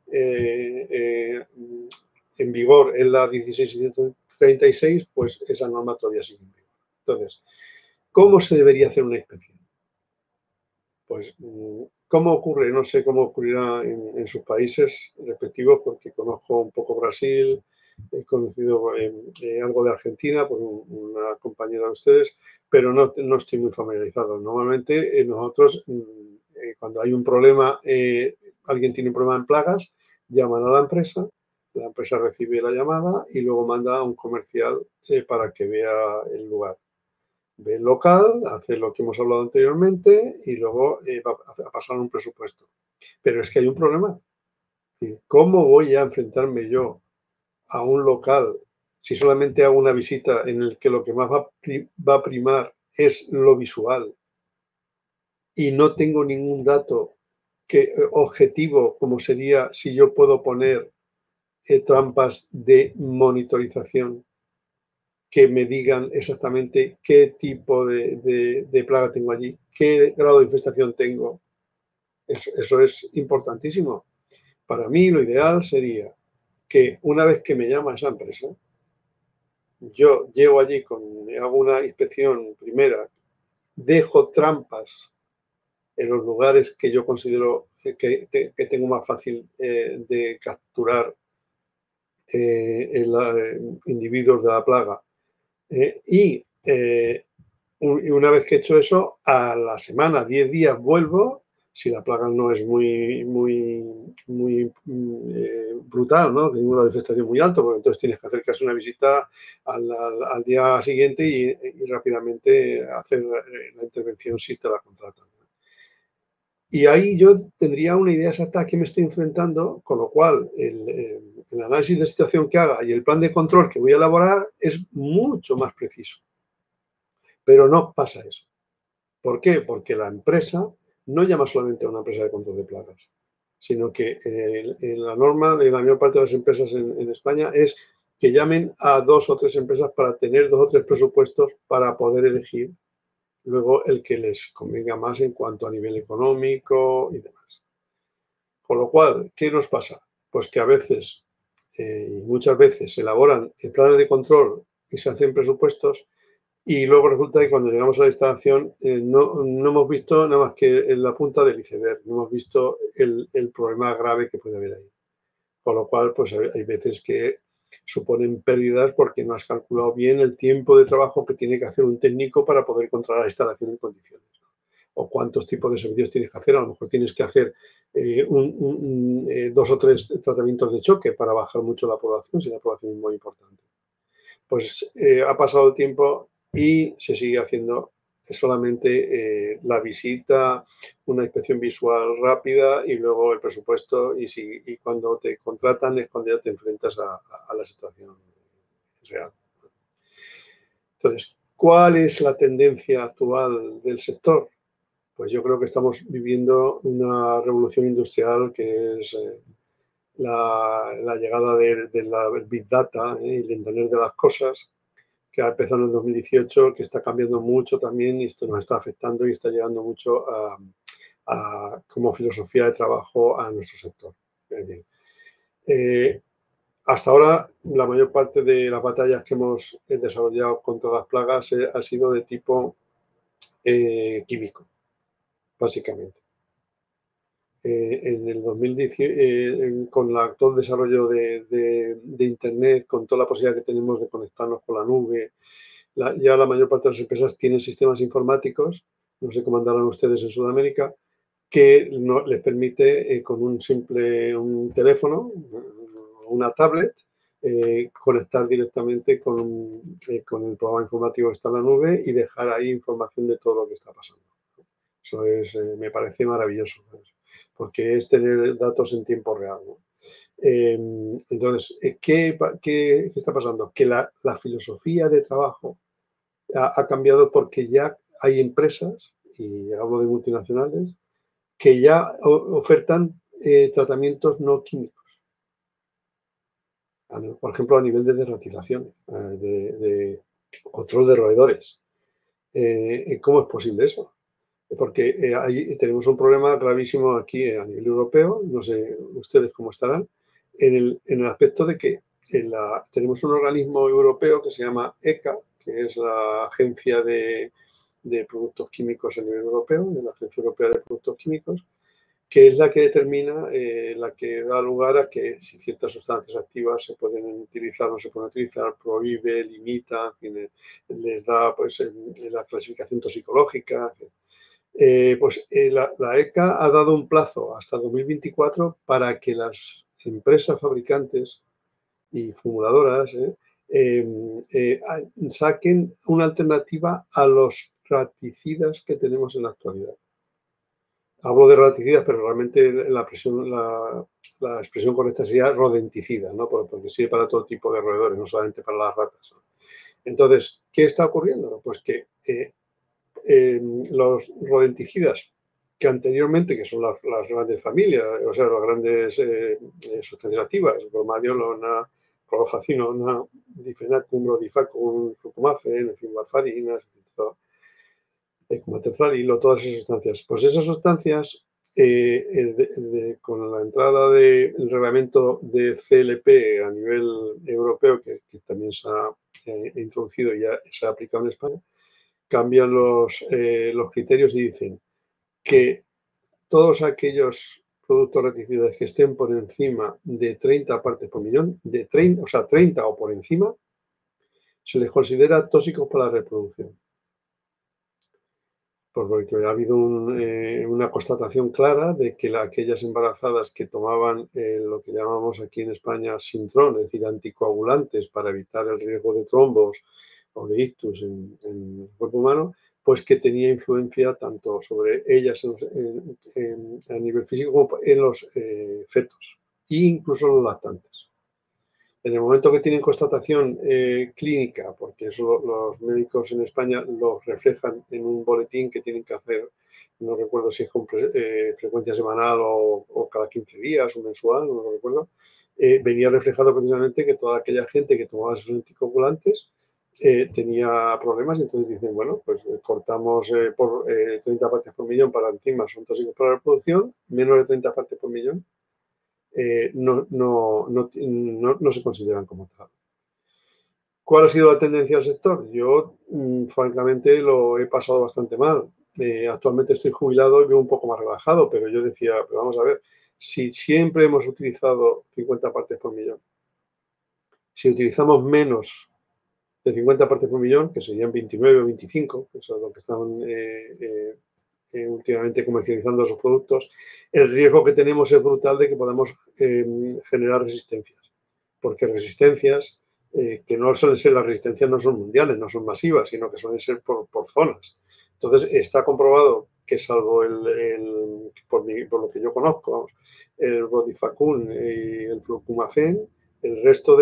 en vigor es la 1636, pues esa norma todavía sigue en vigor. Entonces, ¿cómo se debería hacer una inspección? Pues, ¿cómo ocurre? No sé cómo ocurrirá en sus países respectivos, porque conozco un poco Brasil, he conocido algo de Argentina por una compañera de ustedes, pero no estoy muy familiarizado. Normalmente nosotros, cuando hay un problema, alguien tiene un problema en plagas, llaman a la empresa recibe la llamada y luego manda a un comercial para que vea el lugar. Ve el local, hace lo que hemos hablado anteriormente y luego va a pasar un presupuesto. Pero es que hay un problema. Es decir, ¿cómo voy a enfrentarme yo a un local si solamente hago una visita en el que lo que más va a primar es lo visual y no tengo ningún dato objetivo, como sería si yo puedo poner trampas de monitorización que me digan exactamente qué tipo de plaga tengo allí, qué grado de infestación tengo? Eso es importantísimo. Para mí lo ideal sería que una vez que me llama esa empresa, yo llego allí, hago una inspección primera, dejo trampas en los lugares que yo considero que tengo más fácil de capturar individuos de la plaga. Y una vez que he hecho eso, a la semana, 10 días, vuelvo. Si la plaga no es muy brutal, ¿no? Tiene una infestación muy alta, porque entonces tienes que hacer casi una visita al día siguiente y rápidamente hacer la intervención si te la contratan. Y ahí yo tendría una idea exacta a qué me estoy enfrentando, con lo cual el análisis de situación que haga y el plan de control que voy a elaborar es mucho más preciso. Pero no pasa eso. ¿Por qué? Porque la empresa no llama solamente a una empresa de control de plagas, sino que la norma de la mayor parte de las empresas en España es que llamen a 2 o 3 empresas para tener 2 o 3 presupuestos para poder elegir luego el que les convenga más en cuanto a nivel económico y demás. Con lo cual, ¿qué nos pasa? Pues que a veces, muchas veces, se elaboran planes de control y se hacen presupuestos y luego resulta que cuando llegamos a la instalación no hemos visto nada más que en la punta del iceberg, no hemos visto el problema grave que puede haber ahí. Con lo cual, pues hay veces que suponen pérdidas porque no has calculado bien el tiempo de trabajo que tiene que hacer un técnico para poder controlar la instalación en condiciones. O cuántos tipos de servicios tienes que hacer. A lo mejor tienes que hacer 2 o 3 tratamientos de choque para bajar mucho la población, si la población es muy importante. Pues ha pasado el tiempo y se sigue haciendo es solamente la visita, una inspección visual rápida y luego el presupuesto y cuando te contratan es cuando ya te enfrentas a la situación real. Entonces, ¿cuál es la tendencia actual del sector? Pues yo creo que estamos viviendo una revolución industrial que es la llegada del Big Data y el Internet de las cosas, que ha empezado en el 2018, que está cambiando mucho también y esto nos está afectando y está llegando mucho como filosofía de trabajo a nuestro sector. Es decir, hasta ahora, la mayor parte de las batallas que hemos desarrollado contra las plagas ha sido de tipo químico, básicamente. En el 2010, con todo el desarrollo de Internet, con toda la posibilidad que tenemos de conectarnos con la nube, ya la mayor parte de las empresas tienen sistemas informáticos, no sé cómo andarán ustedes en Sudamérica, que les permite con un teléfono, una tablet, conectar directamente con el programa informático que está en la nube y dejar ahí información de todo lo que está pasando. Eso me parece maravilloso, ¿sabes? Porque es tener datos en tiempo real, ¿no? Entonces, ¿qué está pasando? Que la filosofía de trabajo ha cambiado porque ya hay empresas, y hablo de multinacionales, que ya ofertan tratamientos no químicos. Por ejemplo, a nivel de derratización, de control de roedores. ¿Cómo es posible eso? Porque tenemos un problema gravísimo aquí a nivel europeo, no sé ustedes cómo estarán, en el aspecto de que tenemos un organismo europeo que se llama ECA, que es la Agencia de Productos Químicos a nivel europeo, la Agencia Europea de Productos Químicos, que es la que determina, la que da lugar a que si ciertas sustancias activas se pueden utilizar o no se pueden utilizar, prohíbe, limita, les da pues, la clasificación toxicológica. La ECA ha dado un plazo hasta 2024 para que las empresas fabricantes y formuladoras saquen una alternativa a los raticidas que tenemos en la actualidad. Hablo de raticidas, pero realmente la expresión correcta sería rodenticida, ¿no? Porque sirve para todo tipo de roedores, no solamente para las ratas, ¿no? Entonces, ¿qué está ocurriendo? Pues que los rodenticidas que anteriormente, que son las grandes familias, o sea, las grandes sustancias activas, bromadiolona, clorofacinona, difenatum, brodifacoum, flucomacen, en fin, warfarinas, como tetralilo, todas esas sustancias. Pues esas sustancias, con la entrada del reglamento de CLP a nivel europeo, que también se ha introducido y ya se ha aplicado en España, cambian los criterios y dicen que todos aquellos productos reticidas que estén por encima de 30 partes por millón, o sea, 30 o por encima, se les considera tóxicos para la reproducción. Porque ha habido una constatación clara de que aquellas embarazadas que tomaban lo que llamamos aquí en España Sintrón, es decir, anticoagulantes para evitar el riesgo de trombos o de ictus en el cuerpo humano, pues que tenía influencia tanto sobre ellas a nivel físico como en los fetos e incluso los lactantes. En el momento que tienen constatación clínica, porque eso los médicos en España lo reflejan en un boletín que tienen que hacer, no recuerdo si es con frecuencia semanal o cada 15 días o mensual, no lo recuerdo, venía reflejado precisamente que toda aquella gente que tomaba esos anticoagulantes tenía problemas y entonces dicen, bueno, pues cortamos por 30 partes por millón para enzimas, son tóxicos para la reproducción, menos de 30 partes por millón no se consideran como tal. ¿Cuál ha sido la tendencia del sector? Yo, francamente, lo he pasado bastante mal. Actualmente estoy jubilado y veo un poco más relajado, pero yo decía, pero vamos a ver, si siempre hemos utilizado 50 partes por millón, si utilizamos menos de 50 partes por millón, que serían 29 o 25, que es lo que están últimamente comercializando esos productos, el riesgo que tenemos es brutal de que podamos generar resistencias. Porque resistencias que no suelen ser, las resistencias no son mundiales, no son masivas, sino que suelen ser por zonas. Entonces, está comprobado que salvo por lo que yo conozco, vamos, el Rodifacun y el Flucumafén, el resto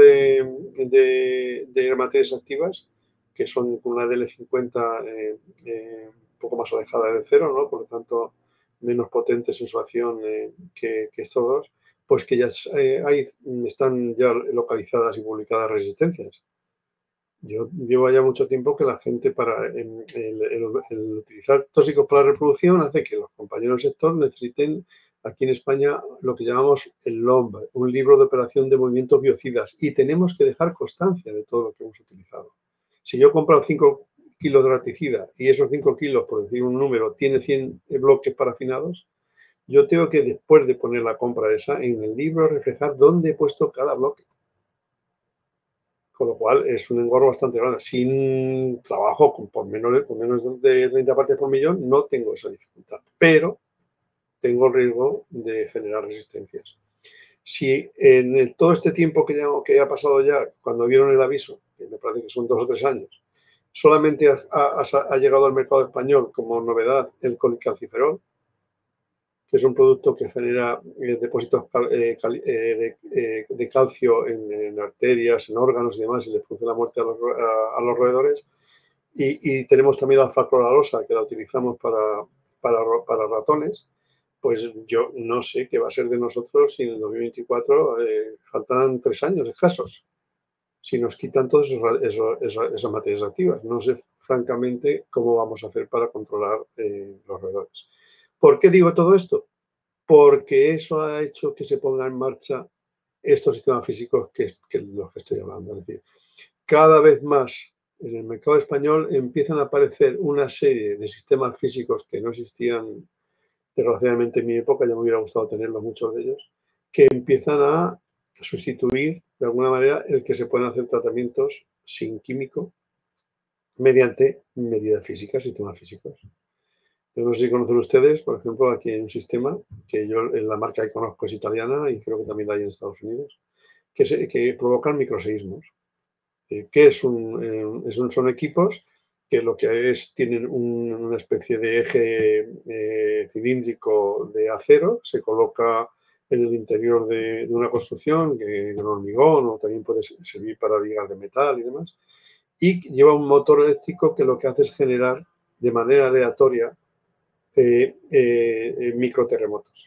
de materias activas, que son una DL50 un poco más alejada de cero, ¿no? Por lo tanto, menos potentes en su acción que estos dos, pues que ya están ya localizadas y publicadas resistencias. Yo llevo ya mucho tiempo que la gente para el utilizar tóxicos para la reproducción hace que los compañeros del sector necesiten aquí en España lo que llamamos el LOMB, un libro de operación de movimientos biocidas, y tenemos que dejar constancia de todo lo que hemos utilizado. Si yo compro 5 kilos de raticida y esos 5 kilos, por decir un número, tiene 100 bloques parafinados, yo tengo que, después de poner la compra esa, en el libro reflejar dónde he puesto cada bloque. Con lo cual es un engorro bastante grande. Sin trabajo con menos de 30 partes por millón, no tengo esa dificultad, pero tengo el riesgo de generar resistencias. Si en todo este tiempo que ha pasado ya, cuando vieron el aviso, que me parece que son 2 o 3 años, solamente ha llegado al mercado español como novedad el colicalciferol, que es un producto que genera depósitos de calcio en arterias, en órganos y demás, y les produce la muerte a los roedores. Y tenemos también la alfa-cloralosa, que la utilizamos para ratones. Pues yo no sé qué va a ser de nosotros si en el 2024 faltan 3 años escasos. Si nos quitan todas esas materias activas. No sé, francamente, cómo vamos a hacer para controlar los roedores. ¿Por qué digo todo esto? Porque eso ha hecho que se pongan en marcha estos sistemas físicos que los que estoy hablando. Es decir, cada vez más en el mercado español empiezan a aparecer una serie de sistemas físicos que no existían, desgraciadamente, en mi época, ya me hubiera gustado tenerlos, muchos de ellos, que empiezan a sustituir, de alguna manera, el que se pueden hacer tratamientos sin químico mediante medidas físicas, sistemas físicos. Yo no sé si conocen ustedes, por ejemplo, aquí hay un sistema que yo, en la marca que conozco es italiana y creo que también la hay en Estados Unidos, que provocan microseísmos. ¿Qué son equipos que lo que tienen una especie de eje cilíndrico de acero, se coloca en el interior de una construcción, en hormigón, o también puede servir para vigas de metal y demás, y lleva un motor eléctrico que lo que hace es generar de manera aleatoria microterremotos.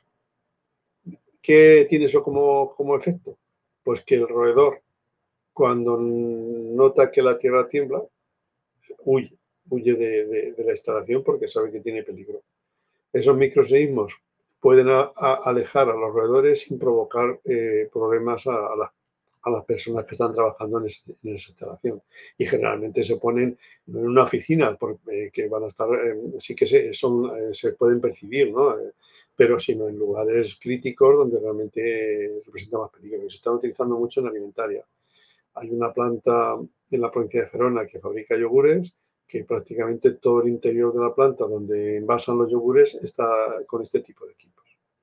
¿Qué tiene eso como efecto? Pues que el roedor, cuando nota que la tierra tiembla, huye de la instalación porque sabe que tiene peligro. Esos microseísmos pueden alejar a los roedores sin provocar problemas a las personas que están trabajando en esa instalación. Y generalmente se ponen en una oficina, porque que van a estar, sí que se pueden percibir, ¿no? Pero sino en lugares críticos donde realmente representa más peligro. Se están utilizando mucho en alimentaria. Hay una planta en la provincia de Gerona que fabrica yogures, que prácticamente todo el interior de la planta donde envasan los yogures está con este tipo de equipos.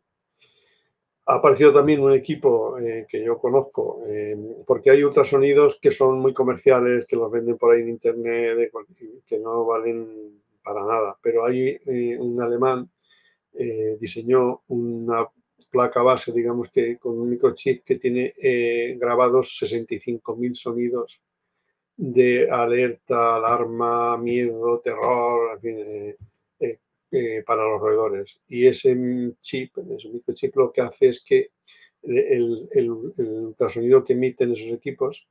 Ha aparecido también un equipo que yo conozco, porque hay ultrasonidos que son muy comerciales, que los venden por ahí en internet, que no valen para nada, pero hay un alemán diseñó una placa base, digamos, que con un microchip que tiene grabados 65.000 sonidos de alerta, alarma, miedo, terror, en fin, para los roedores. Y ese microchip, lo que hace es que el ultrasonido que emiten esos equipos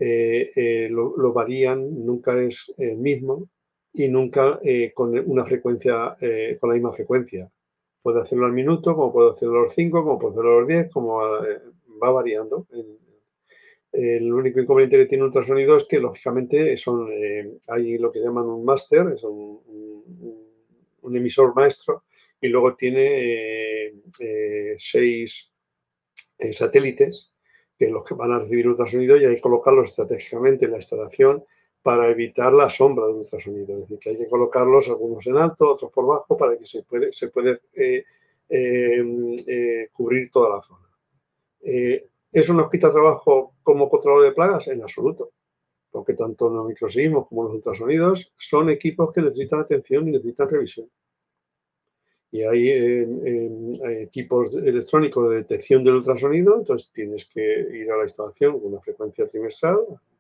lo varían, nunca es el mismo y nunca con una frecuencia, con la misma frecuencia. Puede hacerlo al minuto, como puede hacerlo a los 5, como puede hacerlo a los 10, como va variando. El único inconveniente que tiene un ultrasonido es que, lógicamente, hay lo que llaman un máster, es un emisor maestro, y luego tiene 6 satélites, que los que van a recibir ultrasonido, y hay que colocarlos estratégicamente en la instalación para evitar la sombra del ultrasonido. Es decir, que hay que colocarlos algunos en alto, otros por bajo, para que se puede cubrir toda la zona. ¿Eso nos quita trabajo como controlador de plagas? En absoluto, porque tanto los microsismos como los ultrasonidos son equipos que necesitan atención y necesitan revisión. Y hay equipos electrónicos de detección del ultrasonido, entonces tienes que ir a la instalación con una frecuencia trimestral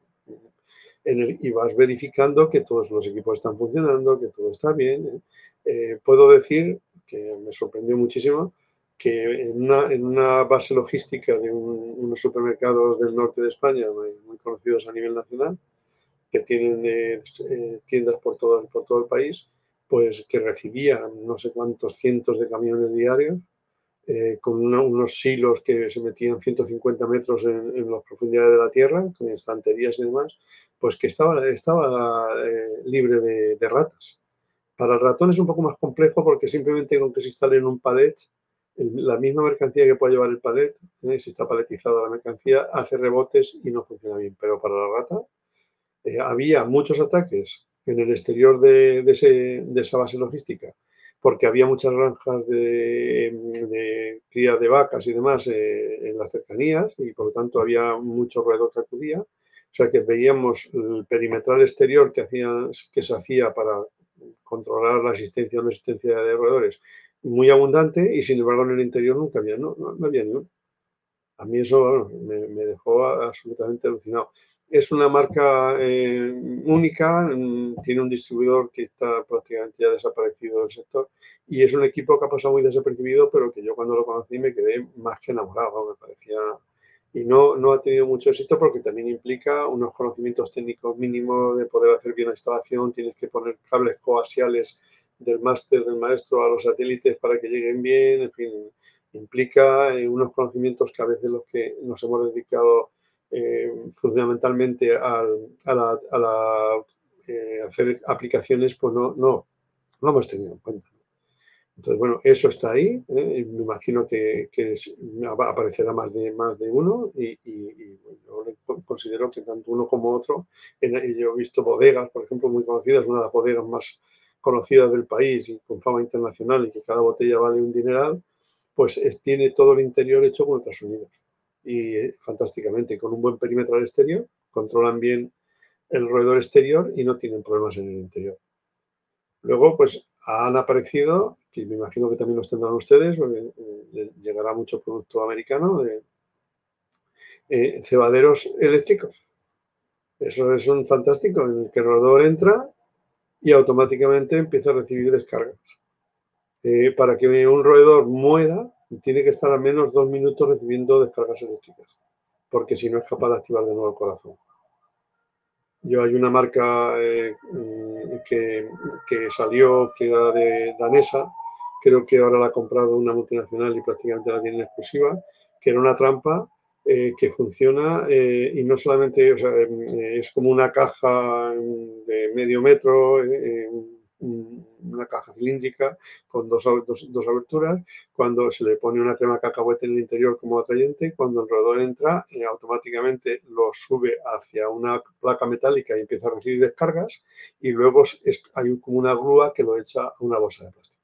y vas verificando que todos los equipos están funcionando, que todo está bien. Puedo decir que me sorprendió muchísimo que en una base logística de unos supermercados del norte de España, muy conocidos a nivel nacional, que tienen tiendas por todo el país, pues que recibían no sé cuántos cientos de camiones diarios, con unos silos que se metían 150 metros en las profundidades de la tierra, con estanterías y demás, pues que estaba libre de ratas. Para el ratón es un poco más complejo porque simplemente con que se instale en un palet, la misma mercancía que puede llevar el palet, si está paletizada la mercancía, hace rebotes y no funciona bien. Pero para la rata había muchos ataques en el exterior de esa base logística, porque había muchas granjas de cría de vacas y demás en las cercanías y por lo tanto había mucho roedor que acudía. O sea que veíamos el perimetral exterior que se hacía para controlar la existencia o no existencia de roedores muy abundante y sin embargo en el interior nunca había, no había ni uno. A mí eso bueno, me dejó absolutamente alucinado. Es una marca única, tiene un distribuidor que está prácticamente ya desaparecido del sector y es un equipo que ha pasado muy desapercibido, pero que yo cuando lo conocí me quedé más que enamorado, me parecía. Y no ha tenido mucho éxito porque también implica unos conocimientos técnicos mínimos de poder hacer bien la instalación, tienes que poner cables coaxiales del máster del maestro a los satélites para que lleguen bien, en fin, implica unos conocimientos que a veces los que nos hemos dedicado fundamentalmente hacer aplicaciones, pues no hemos tenido en cuenta. Entonces, bueno, eso está ahí, me imagino que aparecerá más de uno y yo considero que tanto uno como otro, yo he visto bodegas, por ejemplo, muy conocidas, una de las bodegas más conocidas del país y con fama internacional y que cada botella vale un dineral, pues tiene todo el interior hecho con ultrasonidos y fantásticamente, con un buen perímetro al exterior, controlan bien el roedor exterior y no tienen problemas en el interior. Luego, pues han aparecido, que me imagino que también los tendrán ustedes, porque llegará mucho producto americano, cebaderos eléctricos. Eso es un fantástico, en el que el roedor entra y automáticamente empieza a recibir descargas. Para que un roedor muera, tiene que estar al menos 2 minutos recibiendo descargas eléctricas, porque si no es capaz de activar de nuevo el corazón. Hay una marca que salió, que era de danesa, creo que ahora la ha comprado una multinacional y prácticamente la tiene en exclusiva, que era una trampa que funciona y no solamente, o sea, es como una caja de medio metro, una caja cilíndrica con dos aberturas. Cuando se le pone una crema cacahuete en el interior como atrayente, cuando el roedor entra, automáticamente lo sube hacia una placa metálica y empieza a recibir descargas y luego hay como una grúa que lo echa a una bolsa de plástico.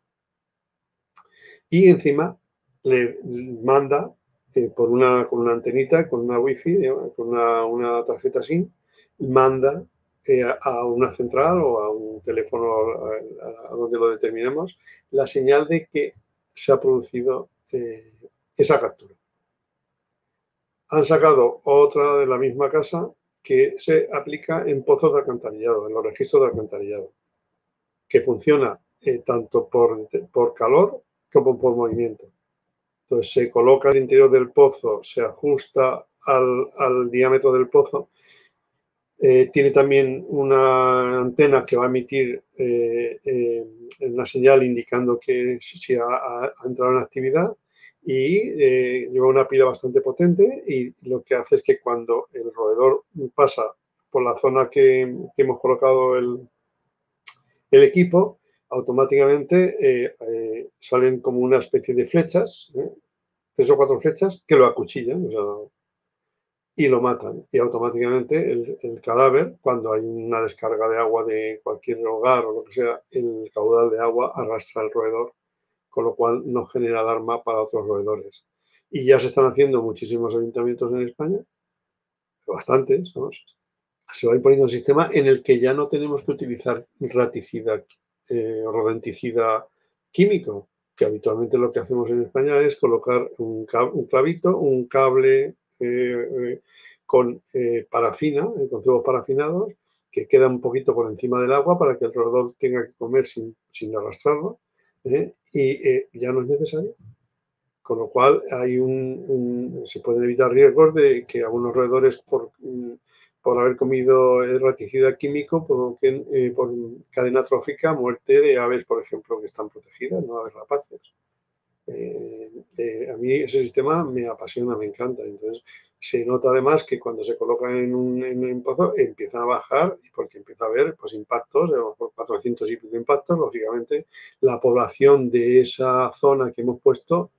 Y encima le manda con una antenita, con una wifi, con una tarjeta SIM, manda a una central o a un teléfono a donde lo determinemos la señal de que se ha producido esa captura. Han sacado otra de la misma casa que se aplica en pozos de alcantarillado, en los registros de alcantarillado, que funciona tanto por calor como por movimiento. Entonces se coloca al interior del pozo, se ajusta al diámetro del pozo. Tiene también una antena que va a emitir una señal indicando que si ha entrado en actividad y lleva una pila bastante potente y lo que hace es que cuando el roedor pasa por la zona que hemos colocado el equipo, automáticamente salen como una especie de flechas, 3 o 4 flechas que lo acuchillan, o sea, y lo matan. Y automáticamente el cadáver, cuando hay una descarga de agua de cualquier hogar o lo que sea, el caudal de agua arrastra al roedor, con lo cual no genera alarma para otros roedores. Y ya se están haciendo muchísimos ayuntamientos en España, bastantes, ¿no? se va imponiendo un sistema en el que ya no tenemos que utilizar raticida o rodenticida químico, que habitualmente lo que hacemos en España es colocar un clavito, un cable con parafina, con cebos parafinados, que queda un poquito por encima del agua para que el roedor tenga que comer sin arrastrarlo, y ya no es necesario. Con lo cual se pueden evitar riesgos de que algunos roedores por haber comido raticida químico provoquen por cadena trófica muerte de aves, por ejemplo, que están protegidas, no aves rapaces. A mí ese sistema me apasiona, me encanta. Entonces, se nota además que cuando se coloca en un pozo empieza a bajar, porque empieza a haber pues, impactos, por 400 y pico impactos, lógicamente la población de esa zona que hemos puesto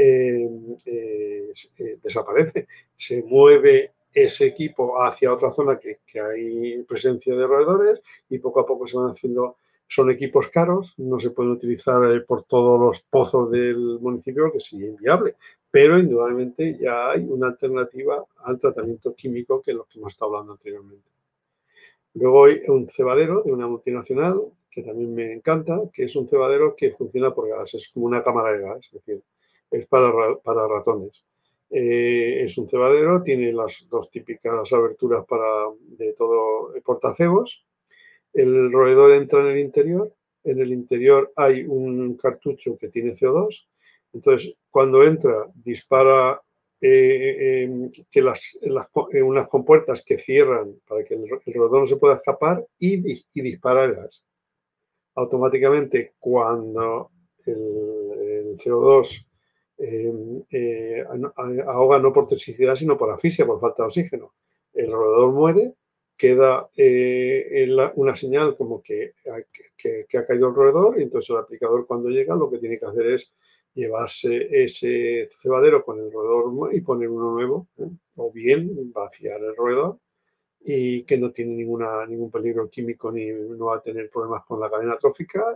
desaparece. Se mueve ese equipo hacia otra zona que hay presencia de roedores y poco a poco se van haciendo. Son equipos caros, no se pueden utilizar por todos los pozos del municipio, que sería inviable, pero indudablemente ya hay una alternativa al tratamiento químico que es lo que hemos estado hablando anteriormente. Luego hay un cebadero de una multinacional que también me encanta, que es un cebadero que funciona por gas, es como una cámara de gas, es decir, es para ratones. Es un cebadero, tiene las dos típicas aberturas de todo portacebos. El roedor entra en el interior hay un cartucho que tiene CO2, entonces cuando entra dispara unas compuertas que cierran para que el roedor no se pueda escapar y dispara el gas. Automáticamente cuando el CO2 ahoga no por toxicidad sino por asfixia, por falta de oxígeno, el roedor muere, queda una señal como que ha caído el roedor y entonces el aplicador cuando llega lo que tiene que hacer es llevarse ese cebadero con el roedor y poner uno nuevo, o bien vaciar el roedor y que no tiene ningún peligro químico ni no va a tener problemas con la cadena trófica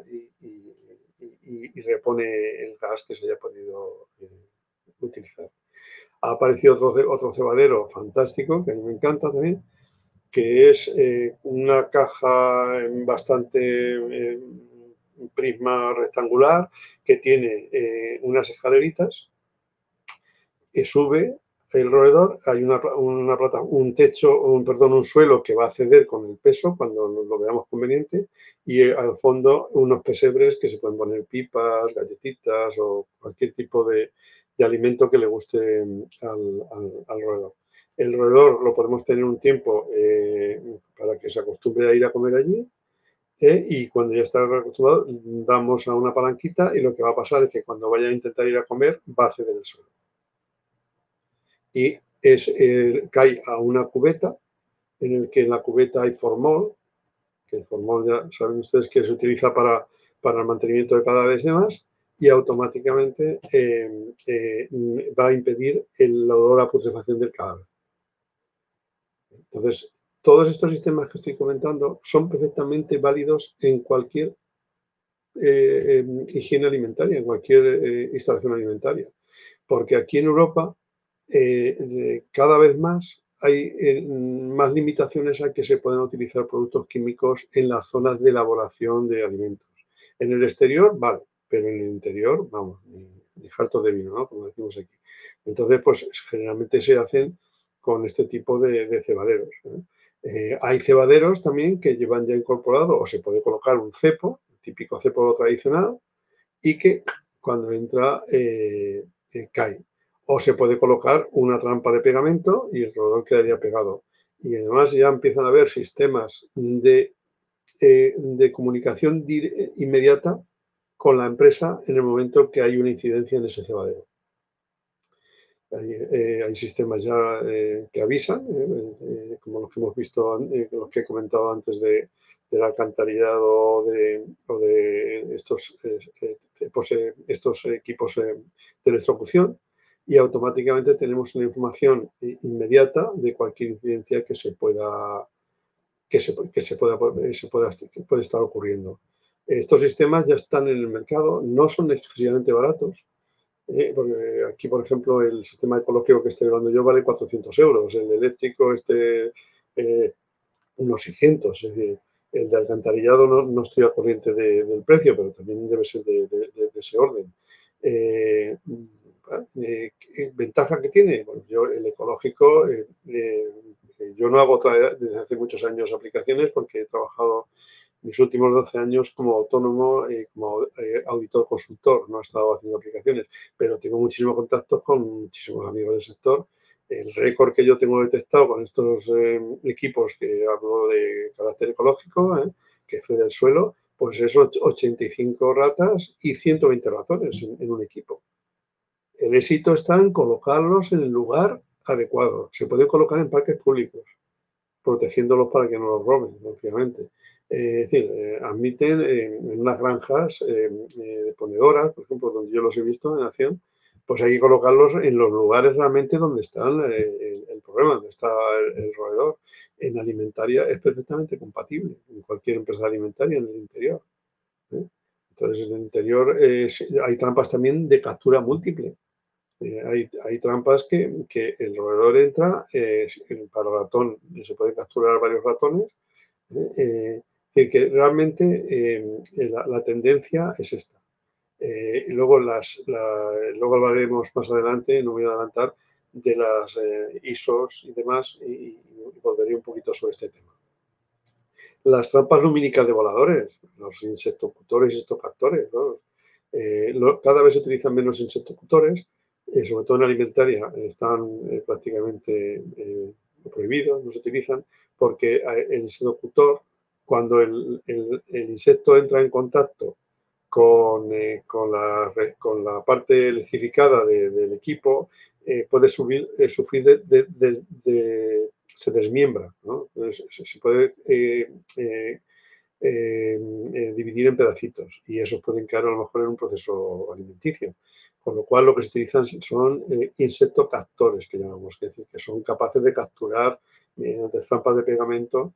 y repone el gas que se haya podido utilizar. Ha aparecido otro cebadero fantástico que a mí me encanta también, que es una caja bastante prisma rectangular que tiene unas escaleritas que sube el roedor, hay un suelo que va a ceder con el peso cuando lo veamos conveniente y al fondo unos pesebres que se pueden poner pipas, galletitas o cualquier tipo de alimento que le guste al roedor. El roedor lo podemos tener un tiempo para que se acostumbre a ir a comer allí y cuando ya está acostumbrado damos a una palanquita y lo que va a pasar es que cuando vaya a intentar ir a comer va a ceder el suelo. Y cae a una cubeta en el que en la cubeta hay formol, que el formol ya saben ustedes que se utiliza para el mantenimiento de cadáveres y demás, y automáticamente va a impedir el olor a putrefacción del cadáver. Entonces, todos estos sistemas que estoy comentando son perfectamente válidos en cualquier higiene alimentaria, en cualquier instalación alimentaria, porque aquí en Europa cada vez más hay más limitaciones a que se puedan utilizar productos químicos en las zonas de elaboración de alimentos. En el exterior, vale, pero en el interior, vamos, ni hartos de vino, ¿no? Como decimos aquí. Entonces, pues generalmente se hacen con este tipo de cebaderos. Hay cebaderos también que llevan ya incorporado o se puede colocar un cepo, el típico cepo tradicional, y que cuando entra cae. O se puede colocar una trampa de pegamento y el roedor quedaría pegado. Y además ya empiezan a haber sistemas de comunicación inmediata con la empresa en el momento que hay una incidencia en ese cebadero. Hay sistemas ya que avisan, como los que hemos visto, los que he comentado antes del alcantarillado o de estos equipos de electrocución, y automáticamente tenemos una información inmediata de cualquier incidencia que puede estar ocurriendo. Estos sistemas ya están en el mercado, no son excesivamente baratos. Porque aquí, por ejemplo, el sistema ecológico que estoy hablando yo vale 400 euros. El eléctrico, unos 600, es decir, el de alcantarillado no estoy al corriente del precio, pero también debe ser de ese orden. ¿Ventaja que tiene? Bueno, yo el ecológico, yo no hago desde hace muchos años aplicaciones porque he trabajado mis últimos 12 años como autónomo y como auditor consultor, no he estado haciendo aplicaciones, pero tengo muchísimos contactos con muchísimos amigos del sector. El récord que yo tengo detectado con estos equipos que hablo de carácter ecológico, que fue del suelo, pues es 85 ratas y 120 ratones en un equipo. El éxito está en colocarlos en el lugar adecuado. Se pueden colocar en parques públicos, protegiéndolos para que no los roben, lógicamente. Es decir, admiten en unas granjas de ponedoras, por ejemplo, donde yo los he visto en acción, pues hay que colocarlos en los lugares realmente donde está el problema, donde está el roedor. En alimentaria es perfectamente compatible, en cualquier empresa alimentaria en el interior. Entonces, en el interior hay trampas también de captura múltiple. Hay trampas que el roedor entra para ratón, se puede capturar varios ratones. Que realmente la tendencia es esta. Luego hablaremos más adelante, no voy a adelantar, de las ISOs y demás y volveré un poquito sobre este tema. Las trampas lumínicas de voladores, los insectocutores y estocaptores, ¿no? Cada vez se utilizan menos insectocutores, sobre todo en alimentaria, están prácticamente prohibidos, no se utilizan, porque el insectocutor, cuando el insecto entra en contacto con la parte electrificada del equipo, puede sufrir se desmiembra, ¿no? Se puede dividir en pedacitos y esos pueden caer a lo mejor en un proceso alimenticio. Con lo cual lo que se utilizan son insectocaptores, que llamamos, es decir, que son capaces de capturar mediante trampas de pegamento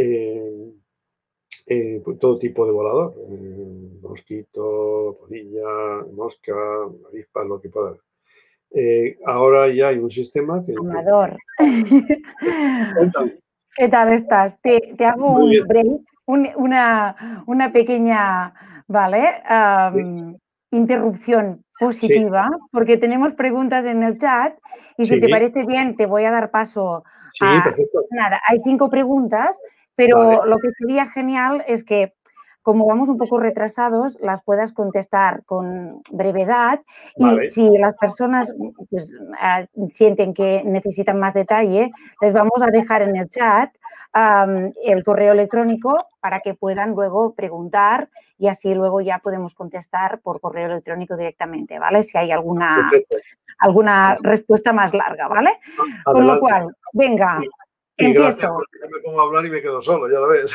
todo tipo de volador, mosquito, polilla, mosca, avispa, lo que pueda haber. Ahora ya hay un sistema que... Amador. Cuéntame. ¿Qué tal estás? Te hago Muy un bien. break, una pequeña, ¿vale? Interrupción Sí, positiva, porque tenemos preguntas en el chat y si te sí, parece bien te voy a dar paso sí, a... perfecto. Nada, hay 5 preguntas, Vale, pero lo que sería genial es que, como vamos un poco retrasados, las puedas contestar con brevedad y vale. si las personas pues, sienten que necesitan más detalle, les vamos a dejar en el chat el correo electrónico para que puedan luego preguntar y así luego ya podemos contestar por correo electrónico directamente, ¿vale? Si hay alguna Perfecto. respuesta más larga, ¿vale? Con lo Adelante. cual, venga, Y gracias, empiezo. porque yo me pongo a hablar y me quedo solo, ya lo ves.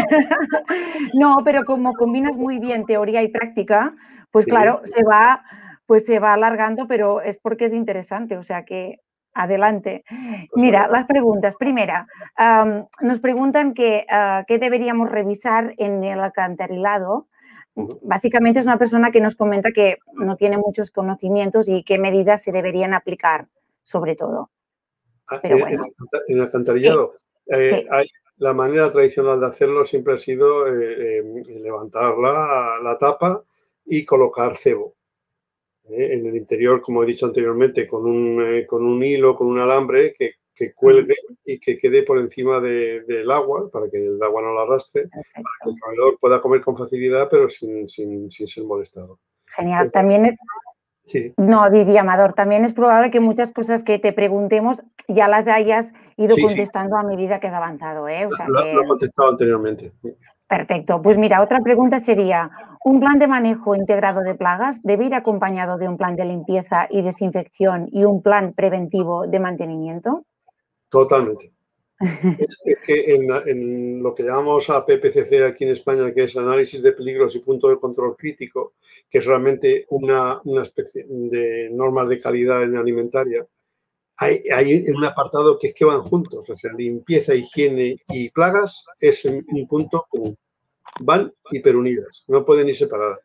No, pero como combinas muy bien teoría y práctica, pues Sí, claro, se va alargando, pero es porque es interesante, o sea que adelante. pues Mira, nada. las preguntas. Primera, nos preguntan qué deberíamos revisar en el alcantarilado. Básicamente es una persona que nos comenta que no tiene muchos conocimientos y qué medidas se deberían aplicar, sobre todo. Pero bueno, En el sí, alcantarillado, sí. la manera tradicional de hacerlo siempre ha sido levantar la tapa y colocar cebo. En el interior, como he dicho anteriormente, con un hilo, con un alambre que cuelgue y que quede por encima del agua, para que el agua no la arrastre, para que el Perfecto. roedor pueda comer con facilidad, pero sin ser molestado. Genial. También Sí, no, Didi Amador, también es probable que muchas cosas que te preguntemos ya las hayas ido sí, sí, contestando a medida que has avanzado, ¿eh? O sea lo que, he contestado anteriormente. perfecto. Pues mira, otra pregunta sería, ¿un plan de manejo integrado de plagas debe ir acompañado de un plan de limpieza y desinfección y un plan preventivo de mantenimiento? Totalmente. Es que en lo que llamamos a PPCC aquí en España, que es análisis de peligros y punto de control crítico, que es realmente una especie de normas de calidad en alimentaria, hay un apartado que es que van juntos, o sea, limpieza, higiene y plagas es un punto común. Van hiperunidas, no pueden ir separadas.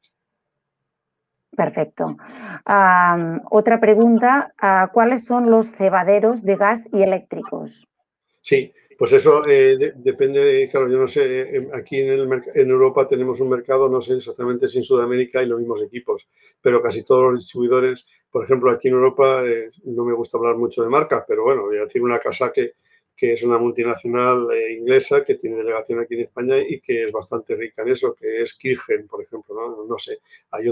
Perfecto. Otra pregunta, ¿cuáles son los cebaderos de gas y eléctricos? Sí, Pues eso depende, claro, yo no sé, aquí en Europa tenemos un mercado, no sé exactamente si en Sudamérica hay los mismos equipos, pero casi todos los distribuidores, por ejemplo, aquí en Europa, no me gusta hablar mucho de marcas, pero bueno, voy a decir una casa que es una multinacional inglesa que tiene delegación aquí en España y que es bastante rica en eso, que es Kirchen, por ejemplo, ¿no? No sé, hay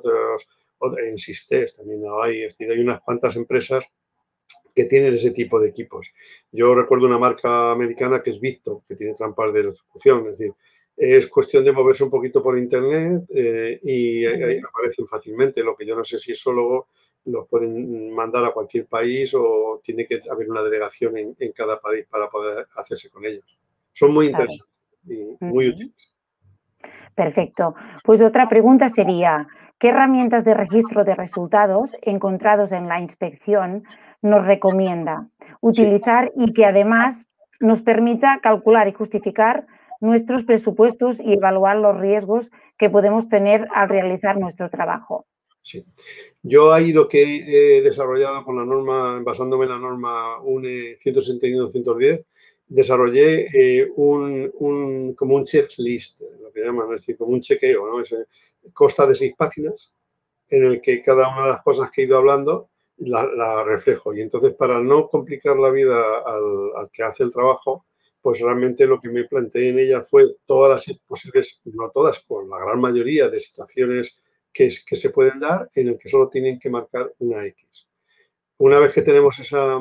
en Sistes también no hay, es decir, hay unas cuantas empresas que tienen ese tipo de equipos. Yo recuerdo una marca americana que es Victor, que tiene trampas de ejecución, es decir, es cuestión de moverse un poquito por internet y aparecen fácilmente. Lo que yo no sé si eso luego los pueden mandar a cualquier país o tiene que haber una delegación en cada país para poder hacerse con ellos. Son muy Claro. interesantes y muy útiles. Perfecto. Pues otra pregunta sería, ¿qué herramientas de registro de resultados encontrados en la inspección nos recomienda Sí. utilizar y que además nos permita calcular y justificar nuestros presupuestos y evaluar los riesgos que podemos tener al realizar nuestro trabajo? Sí. Yo ahí lo que he desarrollado con la norma, basándome en la norma UNE 161-210, desarrollé como un checklist, lo que llaman, es decir, como un chequeo, ¿no? Consta de 6 páginas en el que cada una de las cosas que he ido hablando la reflejo. Y entonces, para no complicar la vida al que hace el trabajo, pues realmente lo que me planteé en ella fue todas las posibles, no todas, pues la gran mayoría de situaciones que se pueden dar en el que solo tienen que marcar una X. Una vez que tenemos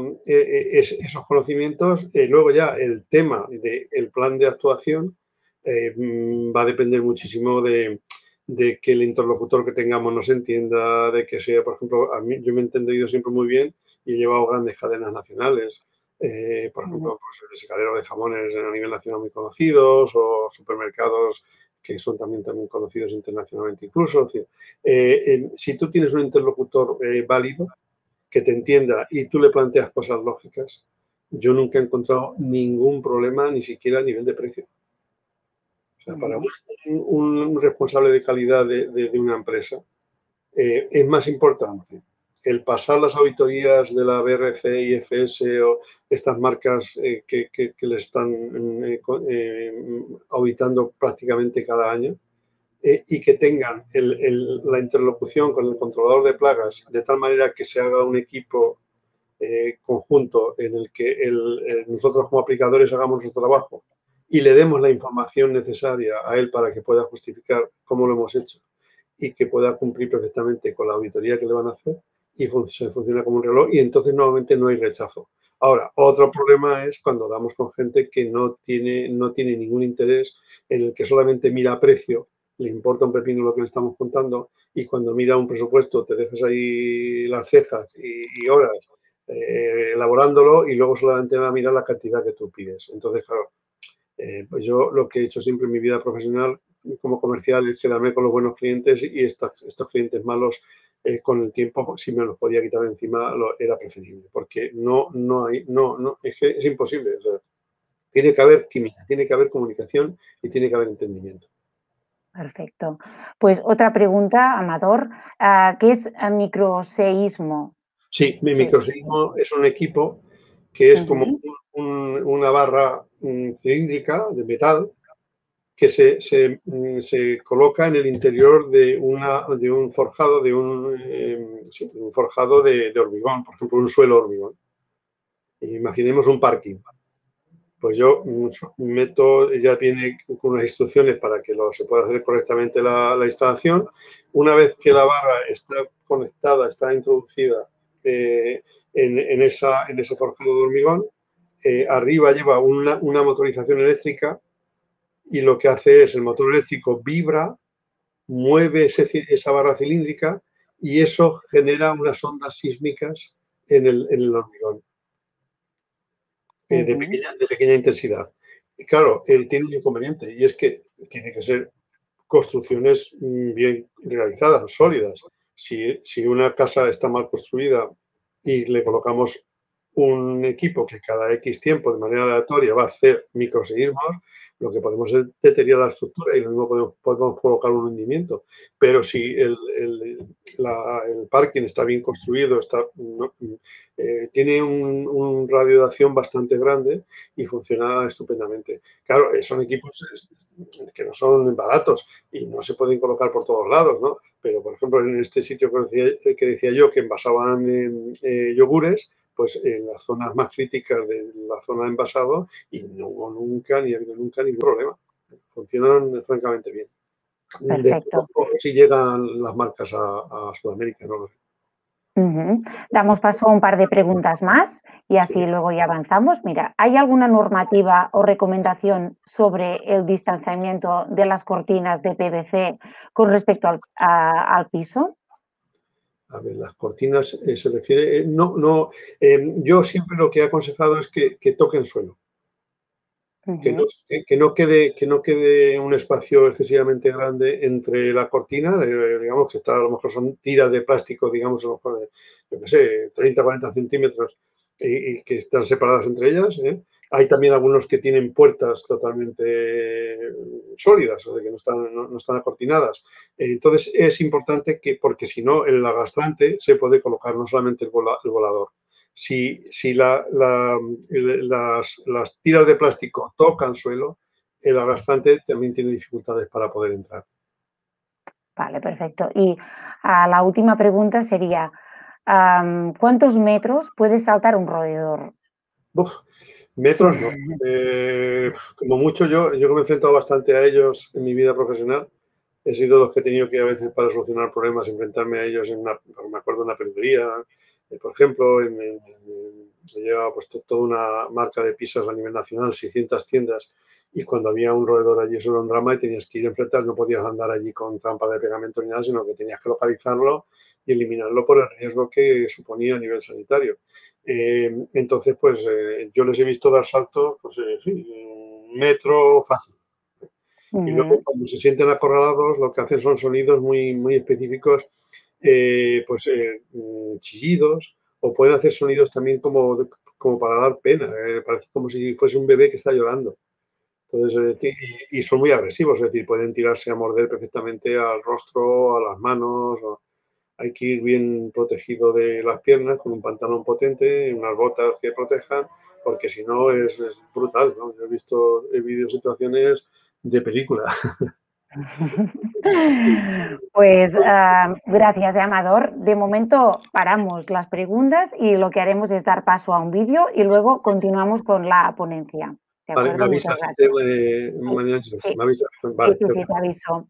esos conocimientos, luego ya el tema del plan de actuación va a depender muchísimo de que el interlocutor que tengamos nos entienda, de que sea, por ejemplo, a mí yo me he entendido siempre muy bien y he llevado grandes cadenas nacionales, por ejemplo, pues, desecaderos de jamones a nivel nacional muy conocidos o supermercados que son también conocidos internacionalmente incluso. Es decir, si tú tienes un interlocutor válido, que te entienda y tú le planteas cosas lógicas, yo nunca he encontrado ningún problema, ni siquiera a nivel de precio. O sea, para un responsable de calidad de una empresa, es más importante el pasar las auditorías de la BRC, IFS o estas marcas que le están auditando prácticamente cada año, y que tengan la interlocución con el controlador de plagas de tal manera que se haga un equipo conjunto en el que nosotros como aplicadores hagamos nuestro trabajo y le demos la información necesaria a él para que pueda justificar cómo lo hemos hecho y que pueda cumplir perfectamente con la auditoría que le van a hacer y se funciona como un reloj y entonces nuevamente no hay rechazo. Ahora, otro problema es cuando damos con gente que no tiene ningún interés, en el que solamente mira precio, le importa un pepino lo que le estamos contando y cuando mira un presupuesto te dejas ahí las cejas y horas elaborándolo y luego solamente va a mirar la cantidad que tú pides. Entonces, claro, pues yo lo que he hecho siempre en mi vida profesional como comercial es quedarme con los buenos clientes y estos clientes malos con el tiempo, si me los podía quitar de encima, era preferible, porque es que es imposible. O sea, tiene que haber química, tiene que haber comunicación y tiene que haber entendimiento. Perfecto. Pues otra pregunta, Amador, ¿qué es microseísmo? Sí, mi Sí. microseísmo es un equipo que es como Ujú. una barra cilíndrica de metal que se coloca en el interior de un forjado, un forjado de hormigón, por ejemplo, un suelo hormigón. Imaginemos un parking. Pues yo meto, ya viene con unas instrucciones para que se pueda hacer correctamente la instalación. Una vez que la barra está conectada, está introducida en ese forjado de hormigón, arriba lleva una motorización eléctrica y lo que hace es el motor eléctrico vibra, mueve esa barra cilíndrica y eso genera unas ondas sísmicas en el hormigón Ujú. de pequeña intensidad. Y claro, él tiene un inconveniente y es que tiene que ser construcciones bien realizadas, sólidas. Si una casa está mal construida y le colocamos un equipo que cada X tiempo de manera aleatoria va a hacer microseísmos, Lo que podemos es deteriorar la estructura y lo mismo podemos provocar un hundimiento. Pero si el parking está bien construido, tiene un radio de acción bastante grande y funciona estupendamente. Claro, son equipos que no son baratos y no se pueden colocar por todos lados, ¿no? Pero, por ejemplo, en este sitio que decía yo, que envasaban yogures, pues en las zonas más críticas de la zona de envasado, y no hubo nunca, ni ha habido nunca ningún problema. Funcionan francamente bien. Perfecto. Después, si llegan las marcas a Sudamérica, no lo sé. Damos paso a un par de preguntas más y así Sí. luego ya avanzamos. Mira, ¿hay alguna normativa o recomendación sobre el distanciamiento de las cortinas de PVC con respecto al piso? A ver, las cortinas se refiere. Yo siempre lo que he aconsejado es que toquen suelo. Que no quede un espacio excesivamente grande entre la cortina, digamos que está, a lo mejor son tiras de plástico, digamos, a lo mejor de, yo qué sé, 30, 40 centímetros y que están separadas entre ellas, ¿eh? Hay también algunos que tienen puertas totalmente sólidas, o sea, que no están acortinadas. Entonces es importante porque si no, el arrastrante se puede colocar, no solamente el volador. Si las tiras de plástico tocan suelo, el arrastrante también tiene dificultades para poder entrar. Vale, perfecto. Y la última pregunta sería, ¿cuántos metros puede saltar un roedor? Uf, metros no. Como mucho yo que me he enfrentado bastante a ellos en mi vida profesional, he sido los que he tenido que a veces para solucionar problemas enfrentarme a ellos me acuerdo en una peluquería, por ejemplo, he llevado pues toda una marca de pizzas a nivel nacional, 600 tiendas, y cuando había un roedor allí eso era un drama y tenías que ir a enfrentar, no podías andar allí con trampas de pegamento ni nada, sino que tenías que localizarlo y eliminarlo por el riesgo que suponía a nivel sanitario. Entonces, pues yo les he visto dar saltos, pues sí, un metro fácil. Y luego cuando se sienten acorralados, lo que hacen son sonidos muy, muy específicos, chillidos, o pueden hacer sonidos también como para dar pena, parece como si fuese un bebé que está llorando. Entonces, y son muy agresivos, es decir, pueden tirarse a morder perfectamente al rostro, a las manos. Hay que ir bien protegido de las piernas con un pantalón potente, unas botas que protejan, porque si no es brutal, ¿no? Yo he vivido situaciones de película. Pues gracias, Amador. De momento paramos las preguntas y lo que haremos es dar paso a un vídeo y luego continuamos con la ponencia. ¿De Vale, me acuerdo? Muchas avisas, gracias. María Ángeles, Sí, me avisas. sí, Vale, sí, sí, te aviso.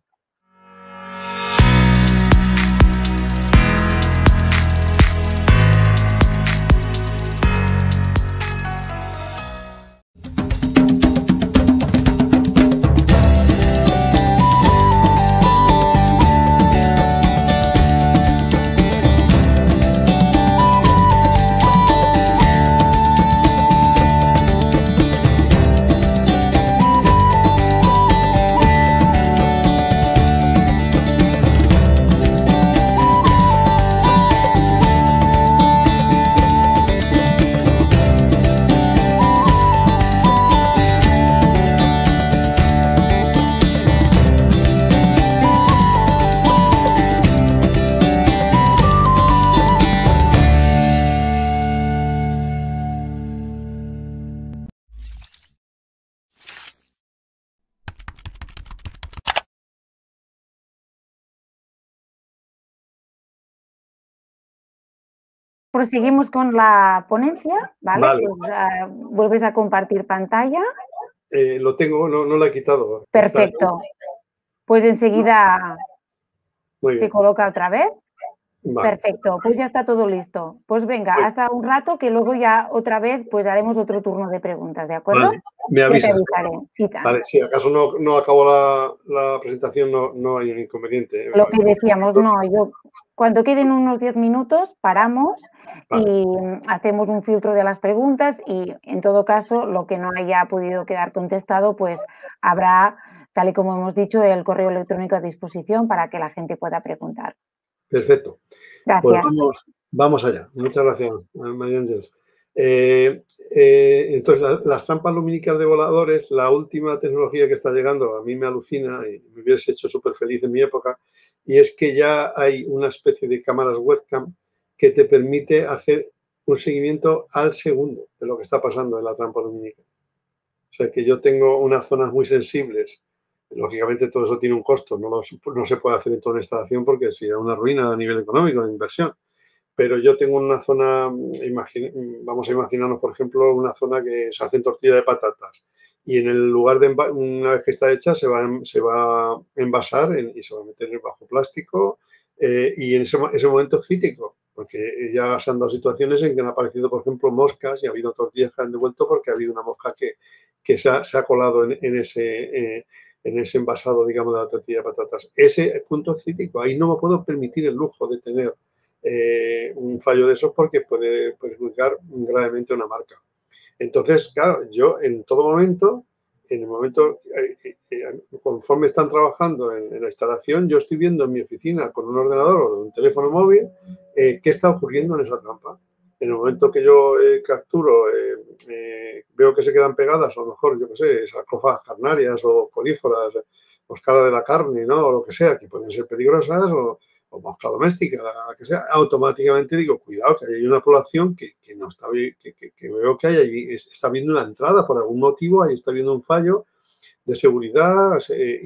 Proseguimos con la ponencia, ¿vale? Vale. Pues vuelves a compartir pantalla. Lo tengo, no lo he quitado. Perfecto. Pues enseguida Muy se bien. coloca otra vez. Vale. Perfecto, pues ya está todo listo. Pues venga, hasta un rato que luego ya otra vez pues haremos otro turno de preguntas, ¿de acuerdo? Vale, me Ya te avisas. avisaré. Vale, si acaso no acabo la presentación, no hay un inconveniente. Lo que decíamos, no, cuando queden unos 10 minutos paramos Vale. y hacemos un filtro de las preguntas y en todo caso lo que no haya podido quedar contestado pues habrá, tal y como hemos dicho, el correo electrónico a disposición para que la gente pueda preguntar. Perfecto. Gracias. Pues vamos allá. Muchas gracias, María Ángeles. Entonces, las trampas lumínicas de voladores, la última tecnología que está llegando, a mí me alucina y me hubiese hecho súper feliz en mi época, y es que ya hay una especie de cámaras webcam que te permite hacer un seguimiento al segundo de lo que está pasando en la trampa lumínica. O sea, que yo tengo unas zonas muy sensibles. Lógicamente, todo eso tiene un costo. No se puede hacer en toda una instalación porque sería una ruina a nivel económico de inversión. Pero yo tengo una zona, vamos a imaginarnos, por ejemplo, una zona que se hacen tortilla de patatas y en el lugar de, una vez que está hecha, se va a envasar y se va a meter bajo plástico y en ese momento es crítico, porque ya se han dado situaciones en que han aparecido, por ejemplo, moscas y ha habido tortillas que han devuelto porque ha habido una mosca que se ha colado en ese envasado, digamos, de la tortilla de patatas. Ese punto es crítico. Ahí no me puedo permitir el lujo de tener un fallo de esos porque puede perjudicar gravemente una marca. Entonces, claro, yo en todo momento, en el momento, conforme están trabajando en la instalación, yo estoy viendo en mi oficina con un ordenador o un teléfono móvil qué está ocurriendo en esa trampa. En el momento que yo capturo, veo que se quedan pegadas, a lo mejor, yo qué sé, esas cofas carnarias o coníferas, moscada de la carne, ¿no? O lo que sea, que pueden ser peligrosas, o mosca doméstica, la que sea, automáticamente digo, cuidado, que hay una población que no está bien, que veo que hay, está viendo una entrada por algún motivo, ahí está viendo un fallo de seguridad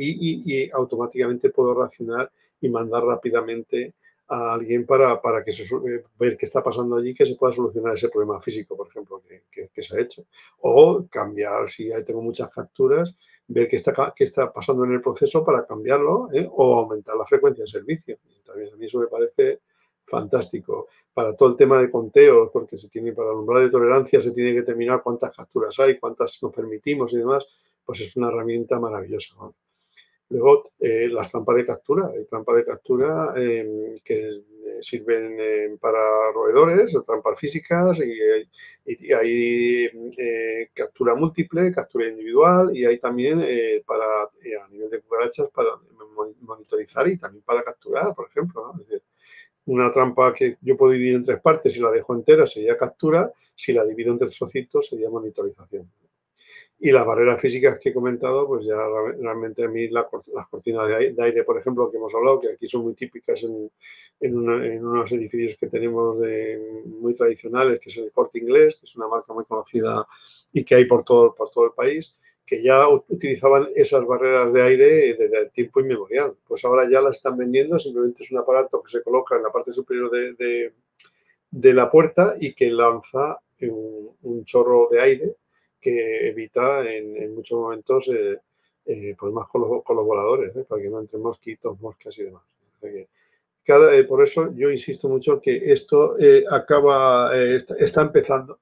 y automáticamente puedo reaccionar y mandar rápidamente a alguien para que ver qué está pasando allí, que se pueda solucionar ese problema físico, por ejemplo, que se ha hecho. O cambiar, si tengo muchas capturas, ver qué está pasando en el proceso para cambiarlo o aumentar la frecuencia de servicio. Y también a mí eso me parece fantástico. Para todo el tema de conteos, porque para el umbral de tolerancia se tiene que determinar cuántas capturas hay, cuántas nos permitimos y demás, pues es una herramienta maravillosa, ¿no? Luego, las trampas de captura. Hay trampas de captura que sirven para roedores, o trampas físicas, y hay captura múltiple, captura individual, y hay también a nivel de cucarachas para monitorizar y también para capturar, por ejemplo, ¿no? Es decir, una trampa que yo puedo dividir en tres partes, si la dejo entera sería captura, si la divido en tres trocitos sería monitorización. Y las barreras físicas que he comentado, pues ya realmente a mí las cortinas de aire, por ejemplo, que hemos hablado, que aquí son muy típicas en unos edificios que tenemos muy tradicionales, que es el Corte Inglés, que es una marca muy conocida y que hay por todo el país, que ya utilizaban esas barreras de aire desde tiempo inmemorial. Pues ahora ya las están vendiendo, simplemente es un aparato que se coloca en la parte superior de la puerta y que lanza un chorro de aire que evita en muchos momentos problemas con los voladores, para que no entren mosquitos, moscas y demás. O sea que por eso yo insisto mucho que esto está empezando,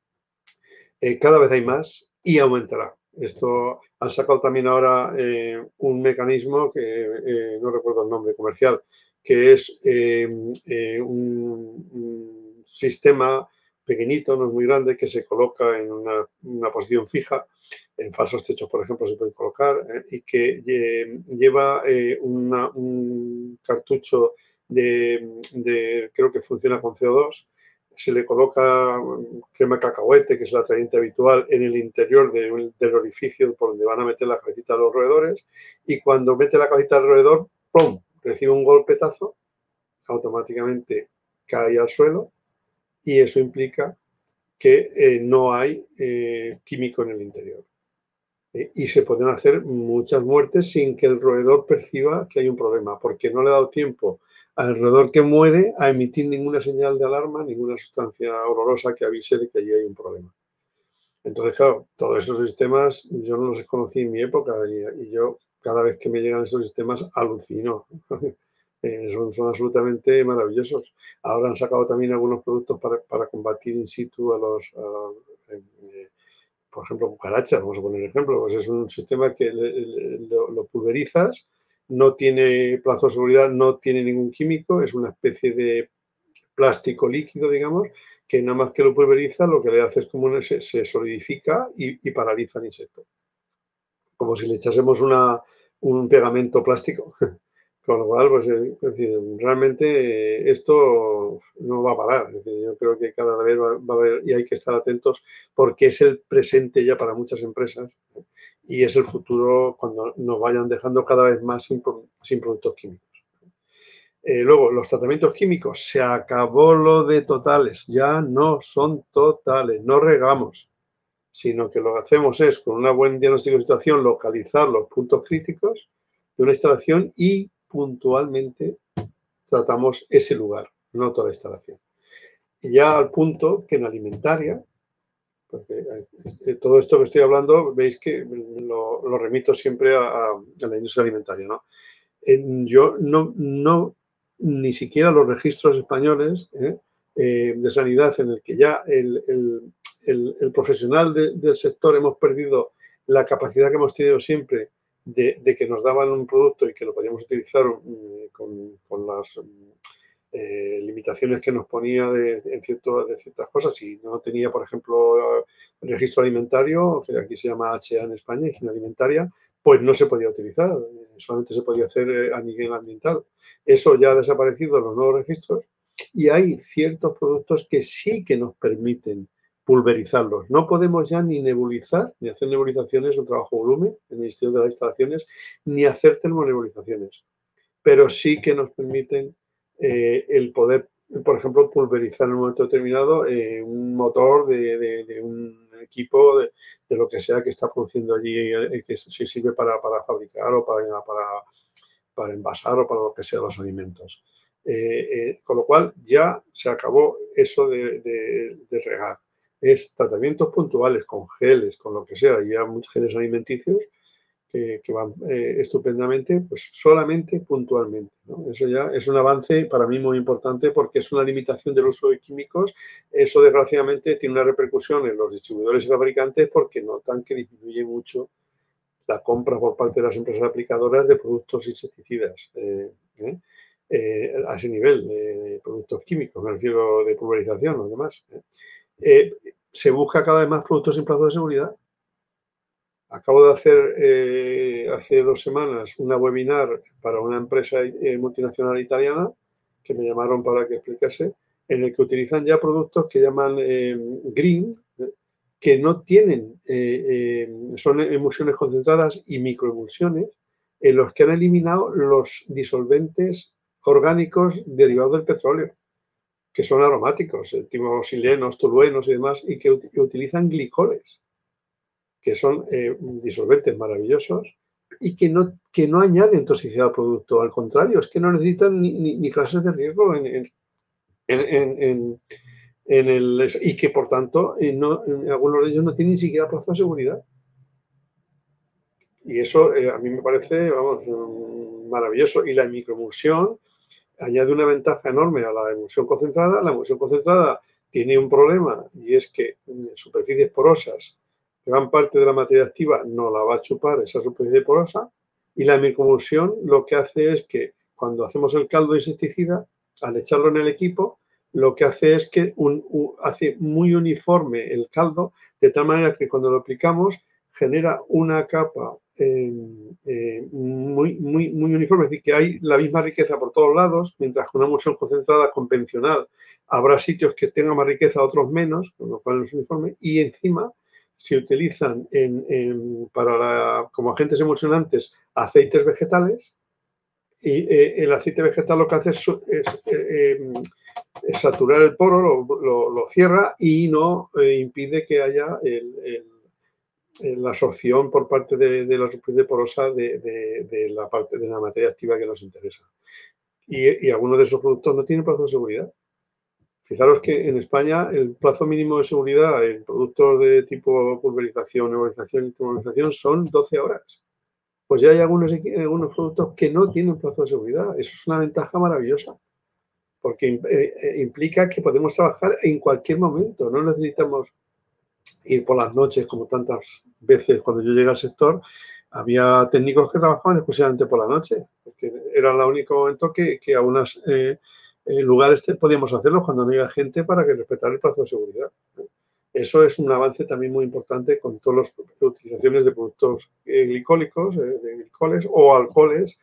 cada vez hay más y aumentará. Esto han sacado también ahora un mecanismo que no recuerdo el nombre comercial, que es un sistema pequeñito, no es muy grande, que se coloca en una posición fija, en falsos techos, por ejemplo, se puede colocar, y que lleva un cartucho creo que funciona con CO2, se le coloca crema de cacahuete, que es el atrayente habitual, en el interior del orificio por donde van a meter la cabecita de los roedores, y cuando mete la cabecita del roedor, ¡pum!, recibe un golpetazo, automáticamente cae al suelo, y eso implica que no hay químico en el interior. Y se pueden hacer muchas muertes sin que el roedor perciba que hay un problema, porque no le ha dado tiempo al roedor que muere a emitir ninguna señal de alarma, ninguna sustancia horrorosa que avise de que allí hay un problema. Entonces, claro, todos esos sistemas yo no los conocí en mi época y yo cada vez que me llegan esos sistemas alucino. Son absolutamente maravillosos. Ahora han sacado también algunos productos para combatir in situ por ejemplo, cucarachas, vamos a poner ejemplo, pues es un sistema que lo pulverizas, no tiene plazo de seguridad, no tiene ningún químico, es una especie de plástico líquido, digamos, que nada más que lo pulveriza, lo que le hace es como se solidifica y paraliza el insecto. Como si le echásemos un pegamento plástico. Con lo cual, pues, es decir, realmente esto no va a parar. Es decir, yo creo que cada vez va a haber, y hay que estar atentos porque es el presente ya para muchas empresas, ¿eh? Y es el futuro cuando nos vayan dejando cada vez más sin productos químicos. Luego, los tratamientos químicos, se acabó lo de totales, ya no son totales, no regamos, sino que lo que hacemos es, con un buen diagnóstico de situación, localizar los puntos críticos de una instalación y puntualmente tratamos ese lugar, no toda la instalación. Y ya al punto que en alimentaria, porque todo esto que estoy hablando, veis que lo remito siempre a la industria alimentaria, ¿no? Yo no, ni siquiera los registros españoles de sanidad en el que ya el profesional del sector hemos perdido la capacidad que hemos tenido siempre de que nos daban un producto y que lo podíamos utilizar con las limitaciones que nos ponía de ciertas cosas. Si no tenía, por ejemplo, registro alimentario, que aquí se llama HA en España, higiene alimentaria, pues no se podía utilizar, solamente se podía hacer a nivel ambiental. Eso ya ha desaparecido en los nuevos registros y hay ciertos productos que sí que nos permiten pulverizarlos. No podemos ya ni nebulizar, ni hacer nebulizaciones o trabajo volumen en el Instituto de las Instalaciones, ni hacer termonebulizaciones, pero sí que nos permiten el poder, por ejemplo, pulverizar en un momento determinado un motor de un equipo de lo que sea que está produciendo allí, que se sirve para fabricar o para envasar o para lo que sea los alimentos. Con lo cual ya se acabó eso de regar. Es tratamientos puntuales con geles, con lo que sea, ya muchos geles alimenticios que van estupendamente, pues solamente puntualmente, ¿no? Eso ya es un avance para mí muy importante porque es una limitación del uso de químicos. Eso, desgraciadamente, tiene una repercusión en los distribuidores y fabricantes porque notan que disminuye mucho la compra por parte de las empresas aplicadoras de productos insecticidas a ese nivel, de productos químicos, me refiero de pulverización o demás. Se busca cada vez más productos sin plazo de seguridad. Acabo de hacer hace 2 semanas una webinar para una empresa multinacional italiana que me llamaron para que explicase, en el que utilizan ya productos que llaman green, que no tienen, son emulsiones concentradas y microemulsiones en los que han eliminado los disolventes orgánicos derivados del petróleo, que son aromáticos, timoxilenos, toluenos y demás, y que utilizan glicoles, que son disolventes maravillosos y que no añaden toxicidad al producto. Al contrario, es que no necesitan ni clases de riesgo en y que, por tanto, algunos de ellos no tienen ni siquiera plazo de seguridad. Y eso a mí me parece, vamos, maravilloso. Y la microemulsión añade una ventaja enorme a la emulsión concentrada. La emulsión concentrada tiene un problema y es que superficies porosas, gran parte de la materia activa no la va a chupar esa superficie porosa, y la microemulsión lo que hace es que cuando hacemos el caldo de insecticida, al echarlo en el equipo, lo que hace es que hace muy uniforme el caldo, de tal manera que cuando lo aplicamos genera una capa muy uniforme, es decir, que hay la misma riqueza por todos lados, mientras que una emulsión concentrada convencional habrá sitios que tengan más riqueza, otros menos, con lo cual no es uniforme, y encima se utilizan como agentes emulsionantes aceites vegetales, y el aceite vegetal lo que hace es saturar el poro, lo cierra y no impide que haya la absorción por parte de la superficie porosa de la parte de la materia activa que nos interesa. Y algunos de esos productos no tienen plazo de seguridad. Fijaros que en España el plazo mínimo de seguridad en productos de tipo pulverización, nebulización y termonebulización son 12 horas. Pues ya hay algunos productos que no tienen plazo de seguridad. Eso es una ventaja maravillosa, porque implica que podemos trabajar en cualquier momento. No necesitamos ir por las noches, como tantas veces cuando yo llegué al sector, había técnicos que trabajaban exclusivamente por la noche, porque era el único momento que a unos lugares podíamos hacerlo cuando no había gente para que respetara el plazo de seguridad. Eso es un avance también muy importante con todas las utilizaciones de productos glicólicos, de glicoles o alcoholes,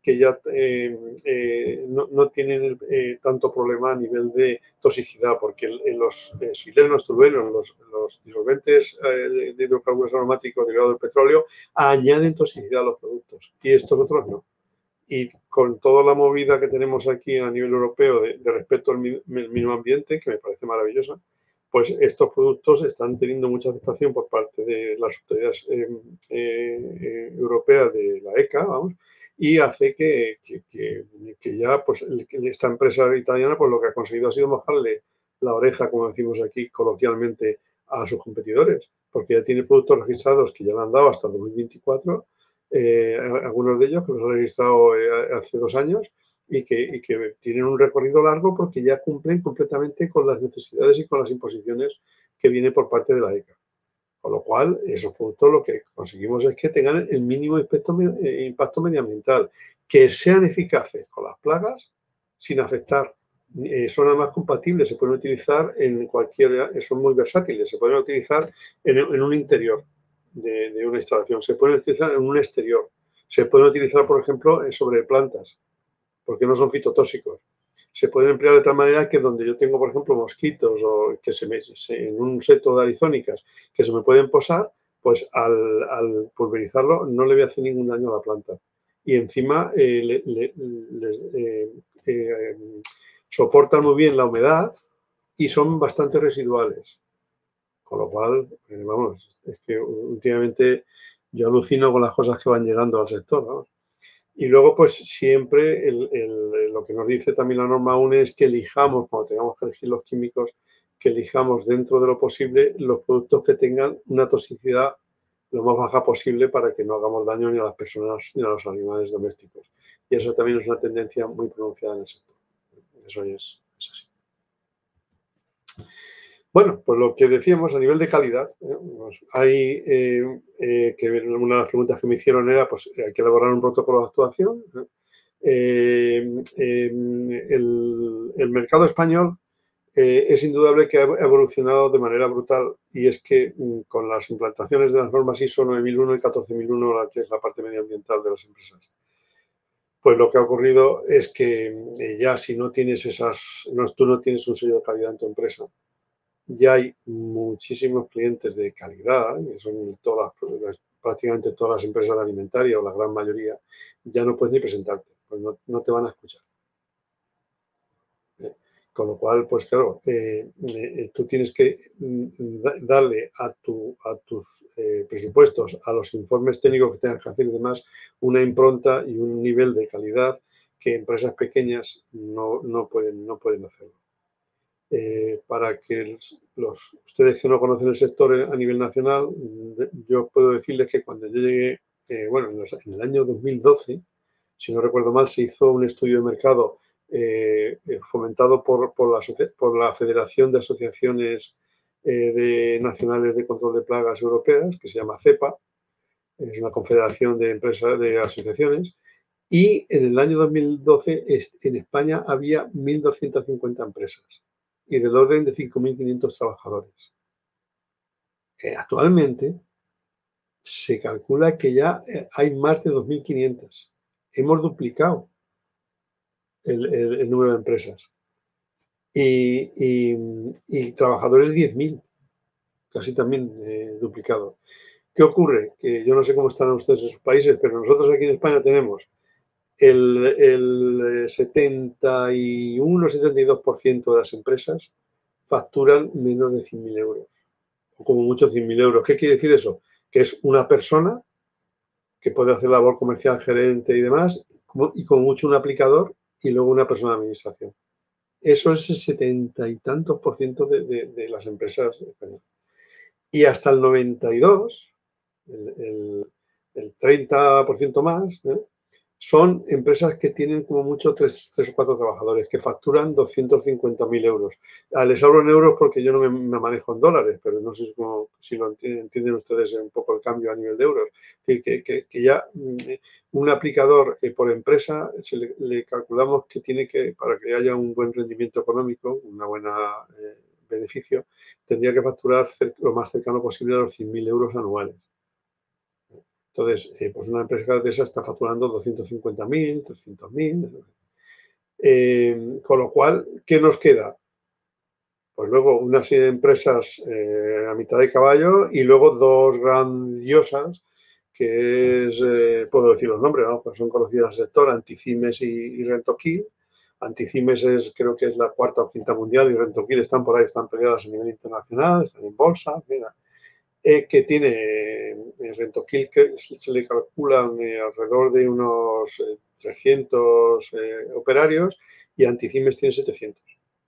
ya no tienen tanto problema a nivel de toxicidad, porque en los silenos, toluenos, los disolventes de hidrocarburos aromáticos derivados del petróleo añaden toxicidad a los productos y estos otros no. Y con toda la movida que tenemos aquí a nivel europeo de respeto al medio ambiente, que me parece maravillosa, pues estos productos están teniendo mucha aceptación por parte de las autoridades europeas de la ECA, vamos, y hace que ya pues esta empresa italiana pues lo que ha conseguido ha sido mojarle la oreja, como decimos aquí coloquialmente, a sus competidores, porque ya tiene productos registrados que ya le han dado hasta 2024, algunos de ellos que los han registrado hace 2 años y que tienen un recorrido largo porque ya cumplen completamente con las necesidades y con las imposiciones que vienen por parte de la ECA. Con lo cual, esos productos lo que conseguimos es que tengan el mínimo impacto medioambiental, que sean eficaces con las plagas sin afectar. Son además compatibles, se pueden utilizar en cualquier, son muy versátiles, se pueden utilizar en un interior de una instalación, se pueden utilizar en un exterior, se pueden utilizar, por ejemplo, sobre plantas, porque no son fitotóxicos. Se pueden emplear de tal manera que donde yo tengo, por ejemplo, mosquitos o que en un seto de arizónicas que se me pueden posar, pues al pulverizarlo no le voy a hacer ningún daño a la planta. Y encima soportan muy bien la humedad y son bastante residuales. Con lo cual, vamos, es que últimamente yo alucino con las cosas que van llegando al sector, ¿no? Y luego, pues siempre lo que nos dice también la norma UNE es que elijamos, cuando tengamos que elegir los químicos, que elijamos dentro de lo posible los productos que tengan una toxicidad lo más baja posible para que no hagamos daño ni a las personas ni a los animales domésticos. Y eso también es una tendencia muy pronunciada en el sector. Eso es así. Bueno, pues lo que decíamos a nivel de calidad, pues hay que una de las preguntas que me hicieron era, pues hay que elaborar un protocolo de actuación. El mercado español es indudable que ha evolucionado de manera brutal y es que con las implantaciones de las normas ISO 9001 y 14001, la que es la parte medioambiental de las empresas, pues lo que ha ocurrido es que ya si no tienes tú no tienes un sello de calidad en tu empresa, ya hay muchísimos clientes de calidad, que son prácticamente todas las empresas de alimentaria o la gran mayoría, ya no puedes ni presentarte, pues no te van a escuchar. Con lo cual, pues claro, tú tienes que darle a tus presupuestos, a los informes técnicos que tengas que hacer y demás, una impronta y un nivel de calidad que empresas pequeñas no pueden hacerlo. Para que ustedes que no conocen el sector a nivel nacional, yo puedo decirles que cuando yo llegué, bueno, en el año 2012, si no recuerdo mal, se hizo un estudio de mercado fomentado por la Federación de Asociaciones Nacionales de Control de Plagas Europeas, que se llama CEPA, es una confederación de empresas, de asociaciones, y en el año 2012 en España había 1.250 empresas y del orden de 5.500 trabajadores. Actualmente se calcula que ya hay más de 2.500. Hemos duplicado el número de empresas. Y trabajadores 10.000, casi también duplicado. ¿Qué ocurre? Que yo no sé cómo están ustedes en sus países, pero nosotros aquí en España tenemos el 71-72% de las empresas facturan menos de 100.000 euros, o como mucho 100.000 euros. ¿Qué quiere decir eso? Que es una persona que puede hacer labor comercial, gerente y demás, y como mucho un aplicador y luego una persona de administración. Eso es el 70 y tantos por ciento de las empresas españolas. Y hasta el 92, el 30% más, son empresas que tienen como mucho 3 o 4 trabajadores, que facturan 250.000 euros. Les hablo en euros porque yo no me manejo en dólares, pero no sé si lo entienden ustedes un poco el cambio a nivel de euros. Es decir, que ya un aplicador por empresa le calculamos que para que haya un buen rendimiento económico, una buena beneficio, tendría que facturar lo más cercano posible a los 100.000 euros anuales. Entonces, pues una empresa de esa está facturando 250.000, 300.000. Con lo cual, ¿qué nos queda? Pues luego una serie de empresas a mitad de caballo y luego dos grandiosas, que es, puedo decir los nombres, ¿no? Pues son conocidas en el sector, Anticimes y Rentokil. Anticimes creo que es la cuarta o quinta mundial y Rentokil están por ahí, están peleadas a nivel internacional, están en bolsa, mira. Que tiene Rentokil, que se le calculan alrededor de unos 300 operarios y Anticimes tiene 700.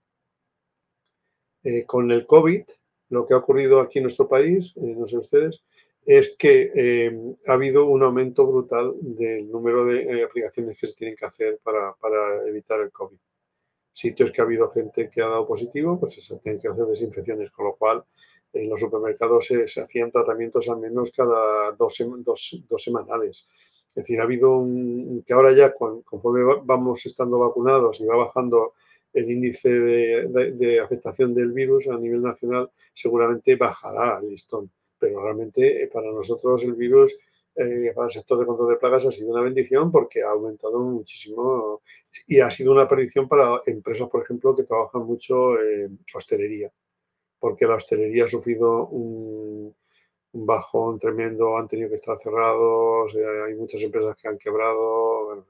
Con el COVID, lo que ha ocurrido aquí en nuestro país, no sé ustedes, es que ha habido un aumento brutal del número de aplicaciones que se tienen que hacer para evitar el COVID. Sitios que ha habido gente que ha dado positivo, pues se tienen que hacer desinfecciones, con lo cual en los supermercados se hacían tratamientos al menos cada dos semanales. Es decir, ha habido que ahora ya conforme vamos estando vacunados y va bajando el índice de afectación del virus a nivel nacional, seguramente bajará el listón. Pero realmente para nosotros el virus, para el sector de control de plagas, ha sido una bendición porque ha aumentado muchísimo y ha sido una perdición para empresas, por ejemplo, que trabajan mucho en hostelería, porque la hostelería ha sufrido un bajón tremendo, han tenido que estar cerrados, hay muchas empresas que han quebrado. Bueno,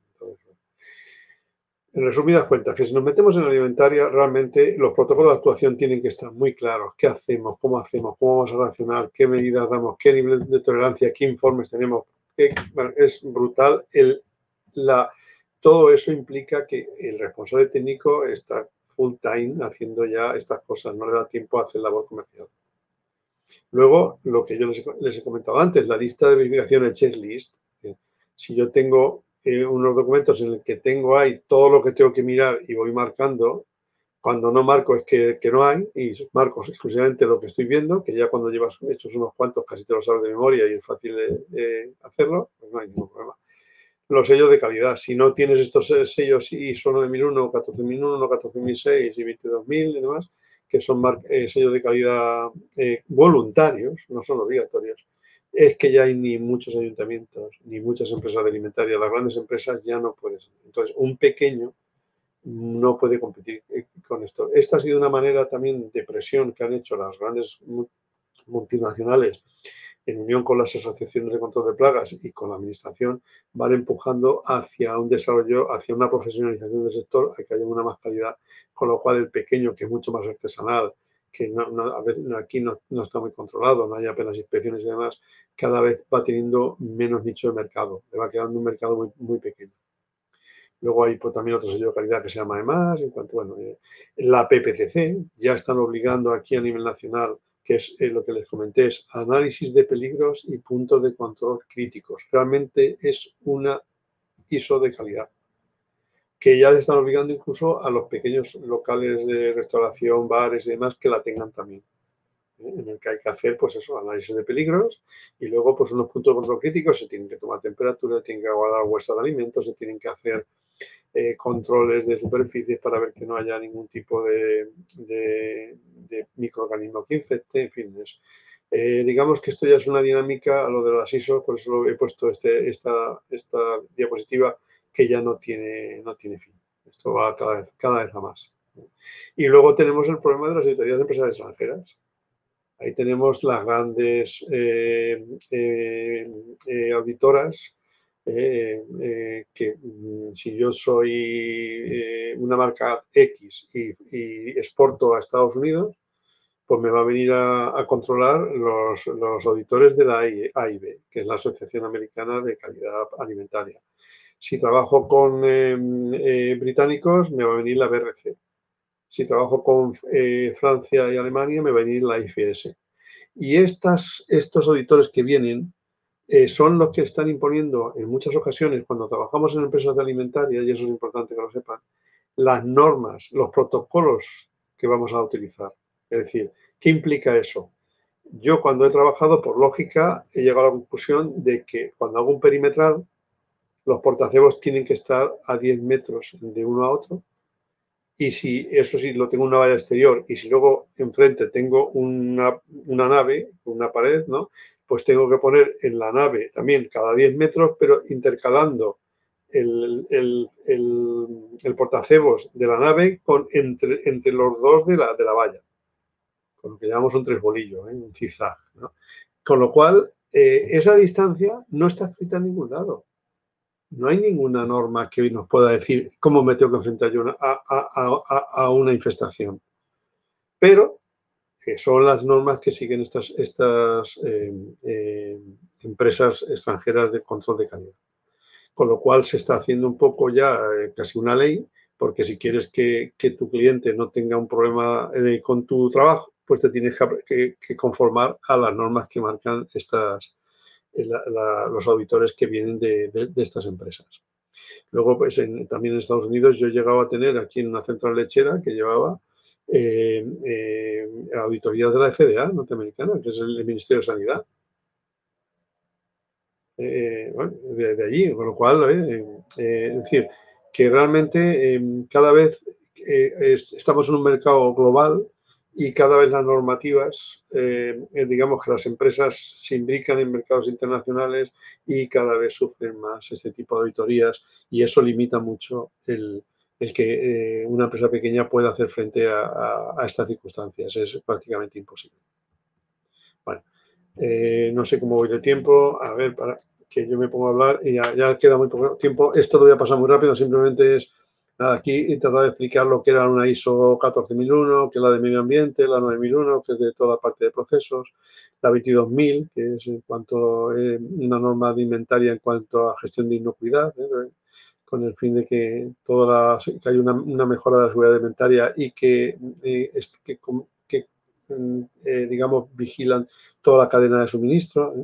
en resumidas cuentas, que si nos metemos en la alimentaria, realmente los protocolos de actuación tienen que estar muy claros. ¿Qué hacemos? ¿Cómo vamos a reaccionar? ¿Qué medidas damos? ¿Qué nivel de tolerancia? ¿Qué informes tenemos? Bueno, es brutal. Todo eso implica que el responsable técnico está full time haciendo ya estas cosas, no le da tiempo a hacer labor comercial. Luego, lo que yo les he comentado antes, la lista de verificación, el checklist. Si yo tengo unos documentos en los que tengo ahí todo lo que tengo que mirar y voy marcando, cuando no marco es que no hay y marco exclusivamente lo que estoy viendo, que ya cuando llevas hechos unos cuantos casi te lo sabes de memoria y es fácil hacerlo, pues no hay ningún problema. Los sellos de calidad, si no tienes estos sellos ISO 9001, 14001, 14006 y 22000 y demás, que son sellos de calidad voluntarios, no son obligatorios, es que ya hay ni muchos ayuntamientos, ni muchas empresas de alimentaria. Las grandes empresas ya no pueden. Entonces, un pequeño no puede competir con esto. Esta ha sido una manera también de presión que han hecho las grandes multinacionales en unión con las asociaciones de control de plagas y con la administración, van empujando hacia un desarrollo, hacia una profesionalización del sector, a que haya una más calidad, con lo cual el pequeño, que es mucho más artesanal, que a veces aquí no está muy controlado, no hay apenas inspecciones y demás, cada vez va teniendo menos nicho de mercado, le va quedando un mercado muy, muy pequeño. Luego hay pues, también otro sello de calidad que se llama EMAS, en cuanto, bueno, la PPCC, ya están obligando aquí a nivel nacional, que es lo que les comenté, es análisis de peligros y puntos de control críticos. Realmente es una ISO de calidad, que ya le están obligando incluso a los pequeños locales de restauración, bares y demás, que la tengan también. En el que hay que hacer, pues eso, análisis de peligros y luego, pues unos puntos de control críticos, se tienen que tomar temperatura, se tienen que guardar huesas de alimentos, se tienen que hacer controles de superficies para ver que no haya ningún tipo de microorganismo que infecte, en fin. Digamos que esto ya es una dinámica a lo de las ISO, por eso he puesto esta diapositiva que ya no tiene fin. Esto va cada vez a más. Y luego tenemos el problema de las auditorías de empresas extranjeras. Ahí tenemos las grandes auditoras que si yo soy una marca X y exporto a Estados Unidos, pues me va a venir a controlar los auditores de la AIB, que es la Asociación Americana de Calidad Alimentaria. Si trabajo con británicos, me va a venir la BRC. Si trabajo con Francia y Alemania, me va a venir la IFS. Y estos auditores que vienen son los que están imponiendo en muchas ocasiones, cuando trabajamos en empresas de alimentaria, y eso es importante que lo sepan, las normas, los protocolos que vamos a utilizar. Es decir, ¿qué implica eso? Yo cuando he trabajado, por lógica, he llegado a la conclusión de que cuando hago un perimetral, los portacebos tienen que estar a 10 metros de uno a otro. Y si eso sí lo tengo en una valla exterior y si luego enfrente tengo una nave, una pared, ¿no? pues tengo que poner en la nave también cada 10 metros, pero intercalando el portacebos de la nave entre los dos de la valla, con lo que llamamos un tres bolillo, un zigzag, ¿no? Con lo cual, esa distancia no está escrita en ningún lado. No hay ninguna norma que nos pueda decir cómo me tengo que enfrentar yo a una infestación. Pero son las normas que siguen estas empresas extranjeras de control de calidad. Con lo cual se está haciendo un poco ya casi una ley, porque si quieres que tu cliente no tenga un problema con tu trabajo, pues te tienes que conformar a las normas que marcan los auditores que vienen de estas empresas. Luego, pues también en Estados Unidos yo he llegado a tener aquí en una central lechera que llevaba auditorías de la FDA norteamericana, que es el Ministerio de Sanidad. Bueno, de allí, con lo cual, es decir, que realmente cada vez estamos en un mercado global y cada vez las normativas, digamos que las empresas se imbrican en mercados internacionales y cada vez sufren más este tipo de auditorías y eso limita mucho el que una empresa pequeña pueda hacer frente a estas circunstancias. Es prácticamente imposible. Bueno, no sé cómo voy de tiempo. A ver, para que yo me pongo a hablar y ya queda muy poco tiempo. Esto lo voy a pasar muy rápido, simplemente es nada, aquí he tratado de explicar lo que era una ISO 14001, que es la de medio ambiente, la 9001, que es de toda la parte de procesos, la 22000, que es en cuanto una norma de inventaria en cuanto a gestión de inocuidad, con el fin de que que haya una mejora de la seguridad alimentaria y que digamos, vigilan toda la cadena de suministro.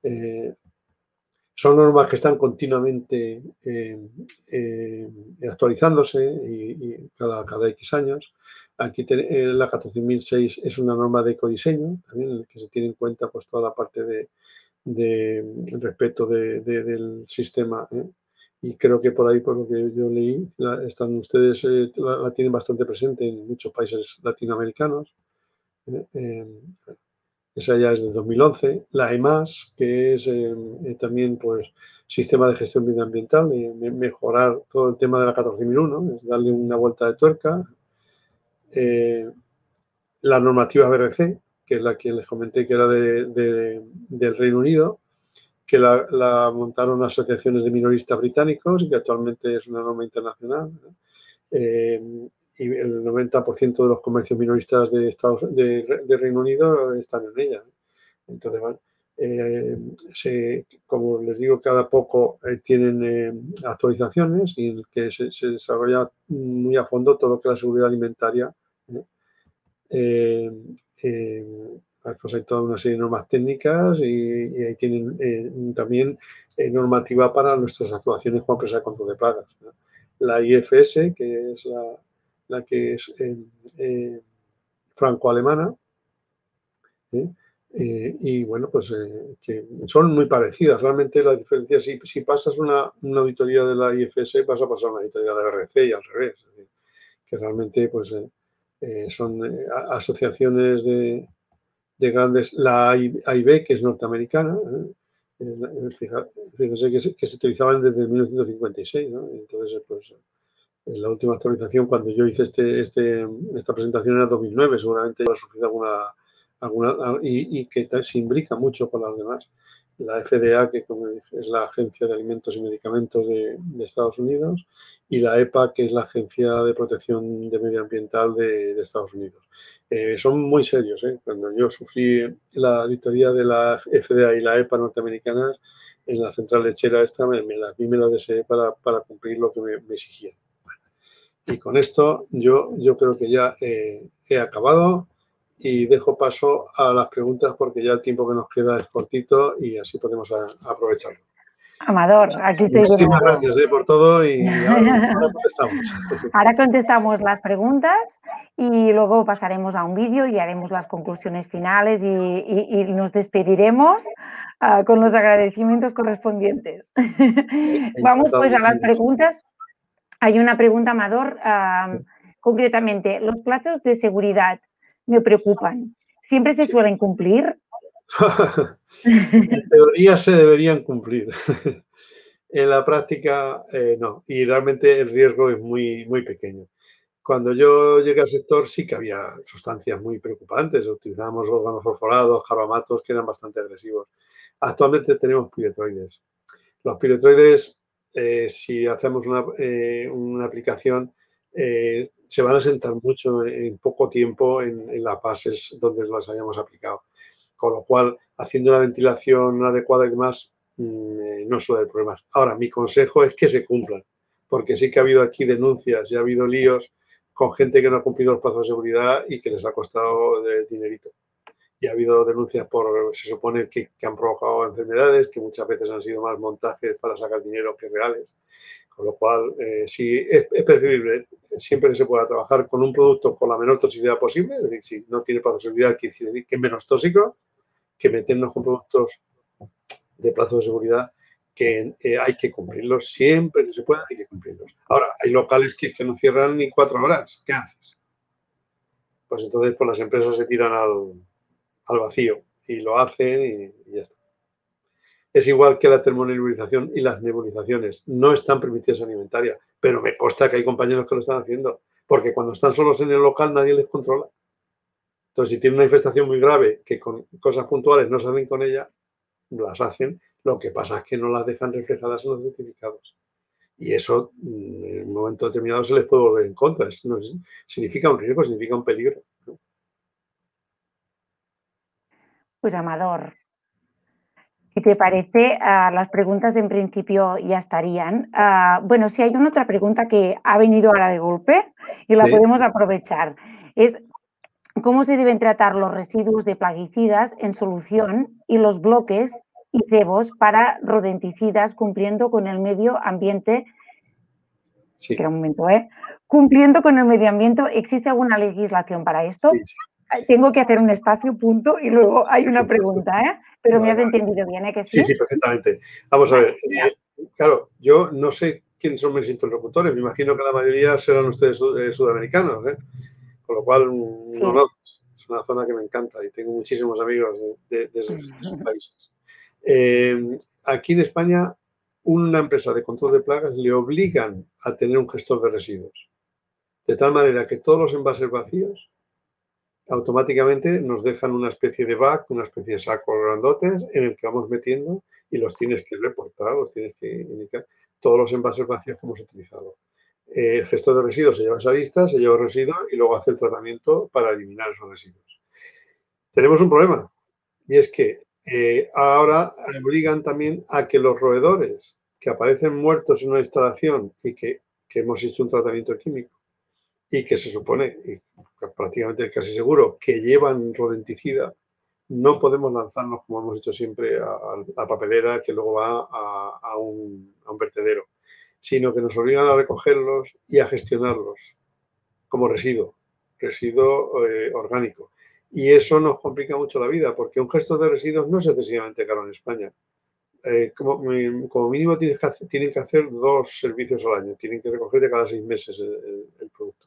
Son normas que están continuamente actualizándose y cada X años. Aquí la 14006 es una norma de ecodiseño, también en la que se tiene en cuenta pues, toda la parte de respeto del sistema. Y creo que por ahí, por lo que yo leí, están ustedes la tienen bastante presente en muchos países latinoamericanos. Esa ya es de 2011. La EMAS, que es también pues, sistema de gestión medioambiental, mejorar todo el tema de la 14001, es darle una vuelta de tuerca. La normativa BRC, que es la que les comenté que era del Reino Unido, que la montaron asociaciones de minoristas británicos y que actualmente es una norma internacional. Y el 90% de los comercios minoristas de Reino Unido están en ella. Entonces, bueno, como les digo, cada poco tienen actualizaciones y en el que se desarrolla muy a fondo todo lo que es la seguridad alimentaria. Pues hay toda una serie de normas técnicas y ahí tienen también normativa para nuestras actuaciones como empresa de control de plagas, ¿no? La IFS, que es la que es franco-alemana, y bueno, pues que son muy parecidas. Realmente la diferencia, si pasas una auditoría de la IFS, vas a pasar una auditoría de la RC y al revés. Es decir, que realmente pues son asociaciones de grandes, la AIB, que es norteamericana, fíjense que se utilizaban desde 1956, ¿no? Entonces, pues, en la última actualización, cuando yo hice esta presentación era 2009, seguramente ha sufrido alguna y que se imbrica mucho con las demás. La FDA, que como dije, es la Agencia de Alimentos y Medicamentos de Estados Unidos, y la EPA, que es la Agencia de Protección de Medioambiental de Estados Unidos. Son muy serios. Cuando yo sufrí la auditoría de la FDA y la EPA norteamericanas, en la central lechera esta me la deseé para cumplir lo que me exigían. Y con esto yo creo que ya he acabado y dejo paso a las preguntas porque ya el tiempo que nos queda es cortito y así podemos aprovecharlo. Amador, aquí estoy. Muchísimas gracias por todo y ahora contestamos. Ahora contestamos las preguntas y luego pasaremos a un vídeo y haremos las conclusiones finales y nos despediremos con los agradecimientos correspondientes. Vamos pues a las preguntas. Hay una pregunta, Amador, concretamente, los plazos de seguridad me preocupan. ¿Siempre se suelen cumplir? En teoría se deberían cumplir. En la práctica, no. Y realmente el riesgo es muy, muy pequeño. Cuando yo llegué al sector sí que había sustancias muy preocupantes. Utilizábamos organofosforados, carbamatos que eran bastante agresivos. Actualmente tenemos piretroides. Los piretroides, si hacemos una aplicación, se van a sentar mucho en poco tiempo en las bases donde los hayamos aplicado. Con lo cual, haciendo una ventilación adecuada y demás, no suele haber problemas. Ahora, mi consejo es que se cumplan, porque sí que ha habido aquí denuncias y ha habido líos con gente que no ha cumplido los plazos de seguridad y que les ha costado dinerito. Y ha habido denuncias se supone que han provocado enfermedades, que muchas veces han sido más montajes para sacar dinero que reales. Con lo cual, sí, es preferible siempre que se pueda trabajar con un producto con la menor toxicidad posible, es decir, si no tiene plazo de seguridad, quiere decir que es menos tóxico, que meternos con productos de plazo de seguridad que hay que cumplirlos siempre que se pueda, hay que cumplirlos. Ahora, hay locales que no cierran ni 4 horas. ¿Qué haces? Pues entonces pues las empresas se tiran al vacío y lo hacen y ya está. Es igual que la termonebulización y las nebulizaciones. No están permitidas en alimentaria, pero me consta que hay compañeros que lo están haciendo, porque cuando están solos en el local nadie les controla. Entonces, si tienen una infestación muy grave que con cosas puntuales no se hacen con ella, las hacen. Lo que pasa es que no las dejan reflejadas en los certificados. Y eso, en un momento determinado, se les puede volver en contra. No significa un riesgo, significa un peligro, ¿no? Pues Amador, si te parece, las preguntas en principio ya estarían. Bueno, si hay una otra pregunta que ha venido ahora de golpe y la Sí, podemos aprovechar. Es cómo se deben tratar los residuos de plaguicidas en solución y los bloques y cebos para rodenticidas cumpliendo con el medio ambiente. sí, Espera un momento, cumpliendo con el medio ambiente. ¿Existe alguna legislación para sí, esto? sí. Tengo que hacer un espacio, punto, y luego hay una pregunta, pero me Vale, has vale. entendido bien, ¿que Sí, sí? sí, perfectamente. Vamos a ver. Vale, mira. Claro, yo no sé quiénes son mis interlocutores. Me imagino que la mayoría serán ustedes sudamericanos, ¿eh? Con lo cual, Sí. no, es una zona que me encanta y tengo muchísimos amigos de esos países. Aquí en España, una empresa de control de plagas le obligan a tener un gestor de residuos, de tal manera que todos los envases vacíos automáticamente nos dejan una especie de bag, una especie de sacos grandotes en el que vamos metiendo y los tienes que reportar, los tienes que indicar todos los envases vacíos que hemos utilizado. El gestor de residuos se lleva esa lista, se lleva el residuo y luego hace el tratamiento para eliminar esos residuos. Tenemos un problema y es que ahora obligan también a que los roedores que aparecen muertos en una instalación y que hemos hecho un tratamiento químico y que se supone, y prácticamente casi seguro, que llevan rodenticida, no podemos lanzarnos, como hemos hecho siempre, a la papelera que luego va a un vertedero, sino que nos obligan a recogerlos y a gestionarlos como residuo orgánico. Y eso nos complica mucho la vida, porque un gestor de residuos no es excesivamente caro en España. Como mínimo tienen que hacer 2 servicios al año, tienen que recoger de cada 6 meses el producto.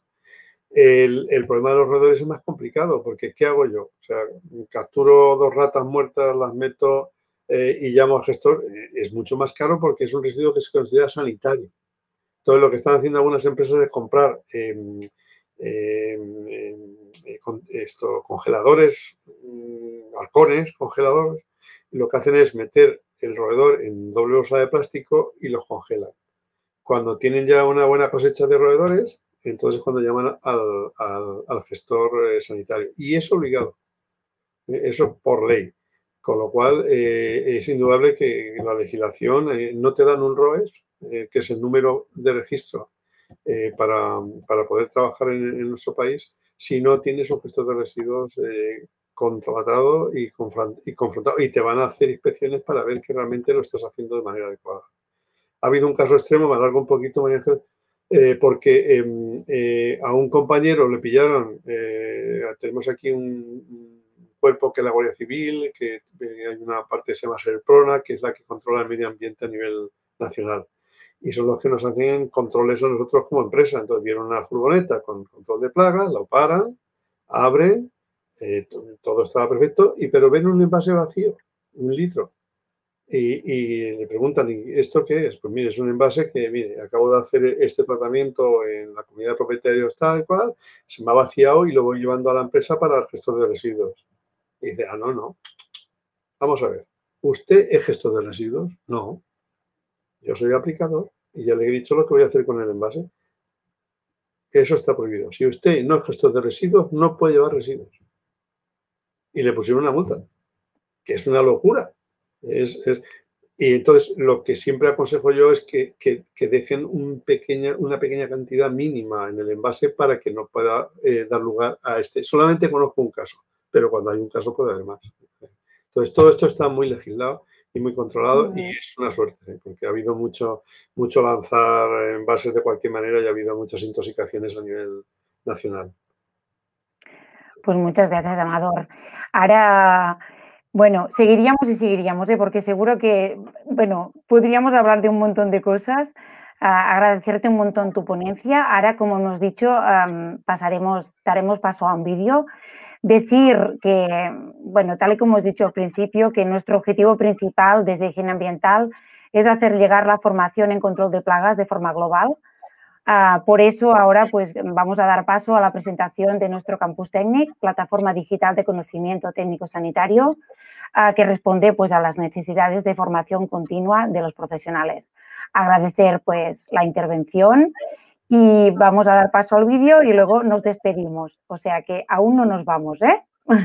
El problema de los roedores es más complicado, porque ¿qué hago yo? O sea, capturo 2 ratas muertas, las meto y llamo al gestor. Es mucho más caro porque es un residuo que se considera sanitario. Entonces, lo que están haciendo algunas empresas es comprar congeladores, halcones congeladores, y lo que hacen es meter el roedor en doble bolsa de plástico y los congelan. Cuando tienen ya una buena cosecha de roedores, entonces cuando llaman al gestor sanitario. Y es obligado, eso por ley. Con lo cual, es indudable que la legislación no te dan un ROES, que es el número de registro para poder trabajar en nuestro país, si no tienes un gestor de residuos contratado y confrontado. Y te van a hacer inspecciones para ver que realmente lo estás haciendo de manera adecuada. Ha habido un caso extremo, me alargo un poquito, María Ángel, porque a un compañero le pillaron, tenemos aquí un cuerpo que es la Guardia Civil, que hay una parte que se llama SERPRONA, que es la que controla el medio ambiente a nivel nacional. Y son los que nos hacen controles a nosotros como empresa. Entonces vieron una furgoneta con control de plagas, lo paran, abren, todo estaba perfecto, pero ven un envase vacío, 1 litro. Y le preguntan, ¿y esto qué es? Pues mire, es un envase que, mire, acabo de hacer este tratamiento en la comunidad de propietarios tal y cual, se me ha vaciado y lo voy llevando a la empresa para el gestor de residuos. Y dice, ah, no, no. Vamos a ver, ¿usted es gestor de residuos? No, yo soy aplicador y ya le he dicho lo que voy a hacer con el envase. Eso está prohibido. Si usted no es gestor de residuos, no puede llevar residuos. Y le pusieron una multa, que es una locura. Y entonces lo que siempre aconsejo yo es que dejen una pequeña cantidad mínima en el envase para que no pueda dar lugar a este. Solamente conozco un caso, pero cuando hay un caso puede haber más. Entonces todo esto está muy legislado y muy controlado y es una suerte, porque ha habido mucho lanzar envases de cualquier manera y ha habido muchas intoxicaciones a nivel nacional. Pues muchas gracias, Amador. Ahora, bueno, seguiríamos y seguiríamos, porque seguro que, bueno, podríamos hablar de un montón de cosas. Agradecerte un montón tu ponencia. Ahora, como hemos dicho, daremos paso a un vídeo. Decir que, bueno, tal y como hemos dicho al principio, que nuestro objetivo principal desde Higiene Ambiental es hacer llegar la formación en control de plagas de forma global. Por eso ahora pues vamos a dar paso a la presentación de nuestro Campus Tècnic, plataforma digital de conocimiento técnico sanitario, que responde pues a las necesidades de formación continua de los profesionales. Agradecer pues la intervención y vamos a dar paso al vídeo y luego nos despedimos. O sea que aún no nos vamos, ¿eh?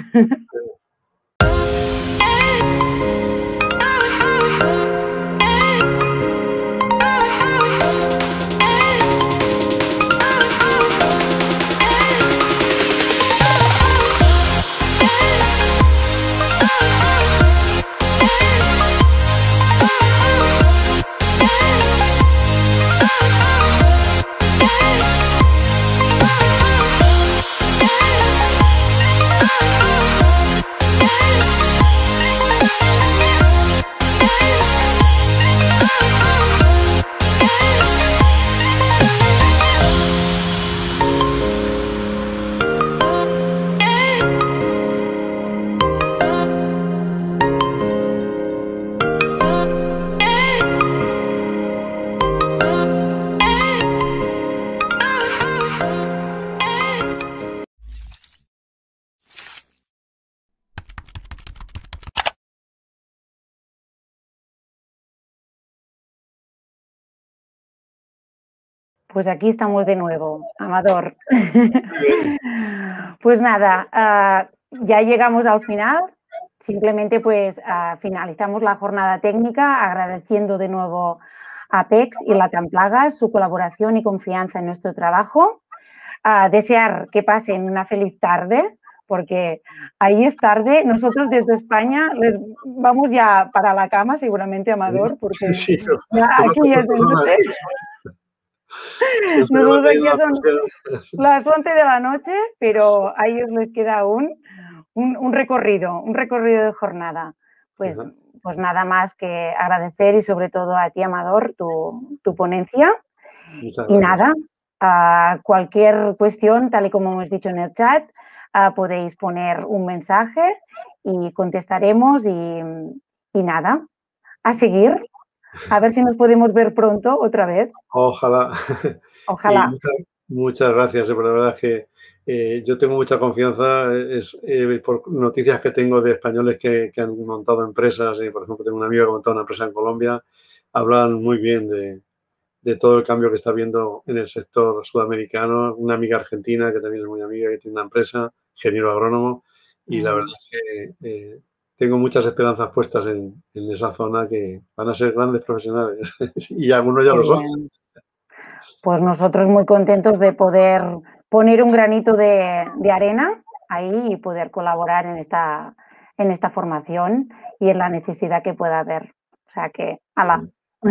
Pues aquí estamos de nuevo, Amador. Pues nada, ya llegamos al final. Simplemente pues finalizamos la jornada técnica agradeciendo de nuevo a PEX y Latam Plagas su colaboración y confianza en nuestro trabajo. Desear que pasen una feliz tarde, porque ahí es tarde. Nosotros desde España les vamos ya para la cama, seguramente, Amador, porque sí, ya aquí ya es de noche. Nosotros aquí ya son las 11 de la noche, pero a ellos les queda aún un recorrido de jornada. Pues nada más que agradecer y sobre todo a ti, Amador, tu ponencia. Y nada, cualquier cuestión, tal y como hemos dicho en el chat, podéis poner un mensaje y contestaremos y nada, a seguir. A ver si nos podemos ver pronto otra vez. Ojalá. Ojalá. Muchas gracias, pero la verdad es que yo tengo mucha confianza por noticias que tengo de españoles que han montado empresas. Por ejemplo, tengo un amigo que ha montado una empresa en Colombia. Hablan muy bien de todo el cambio que está habiendo en el sector sudamericano. Una amiga argentina que también es muy amiga, que tiene una empresa, ingeniero agrónomo. Y la verdad es que tengo muchas esperanzas puestas en esa zona, que van a ser grandes profesionales. Y algunos ya lo son. Pues nosotros muy contentos de poder poner un granito de arena ahí y poder colaborar en esta formación y en la necesidad que pueda haber. O sea que, ala,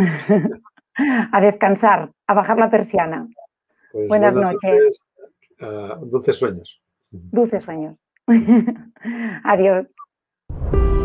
a descansar, a bajar la persiana. Pues buenas noches. Dulces sueños. Dulces sueños. Adiós.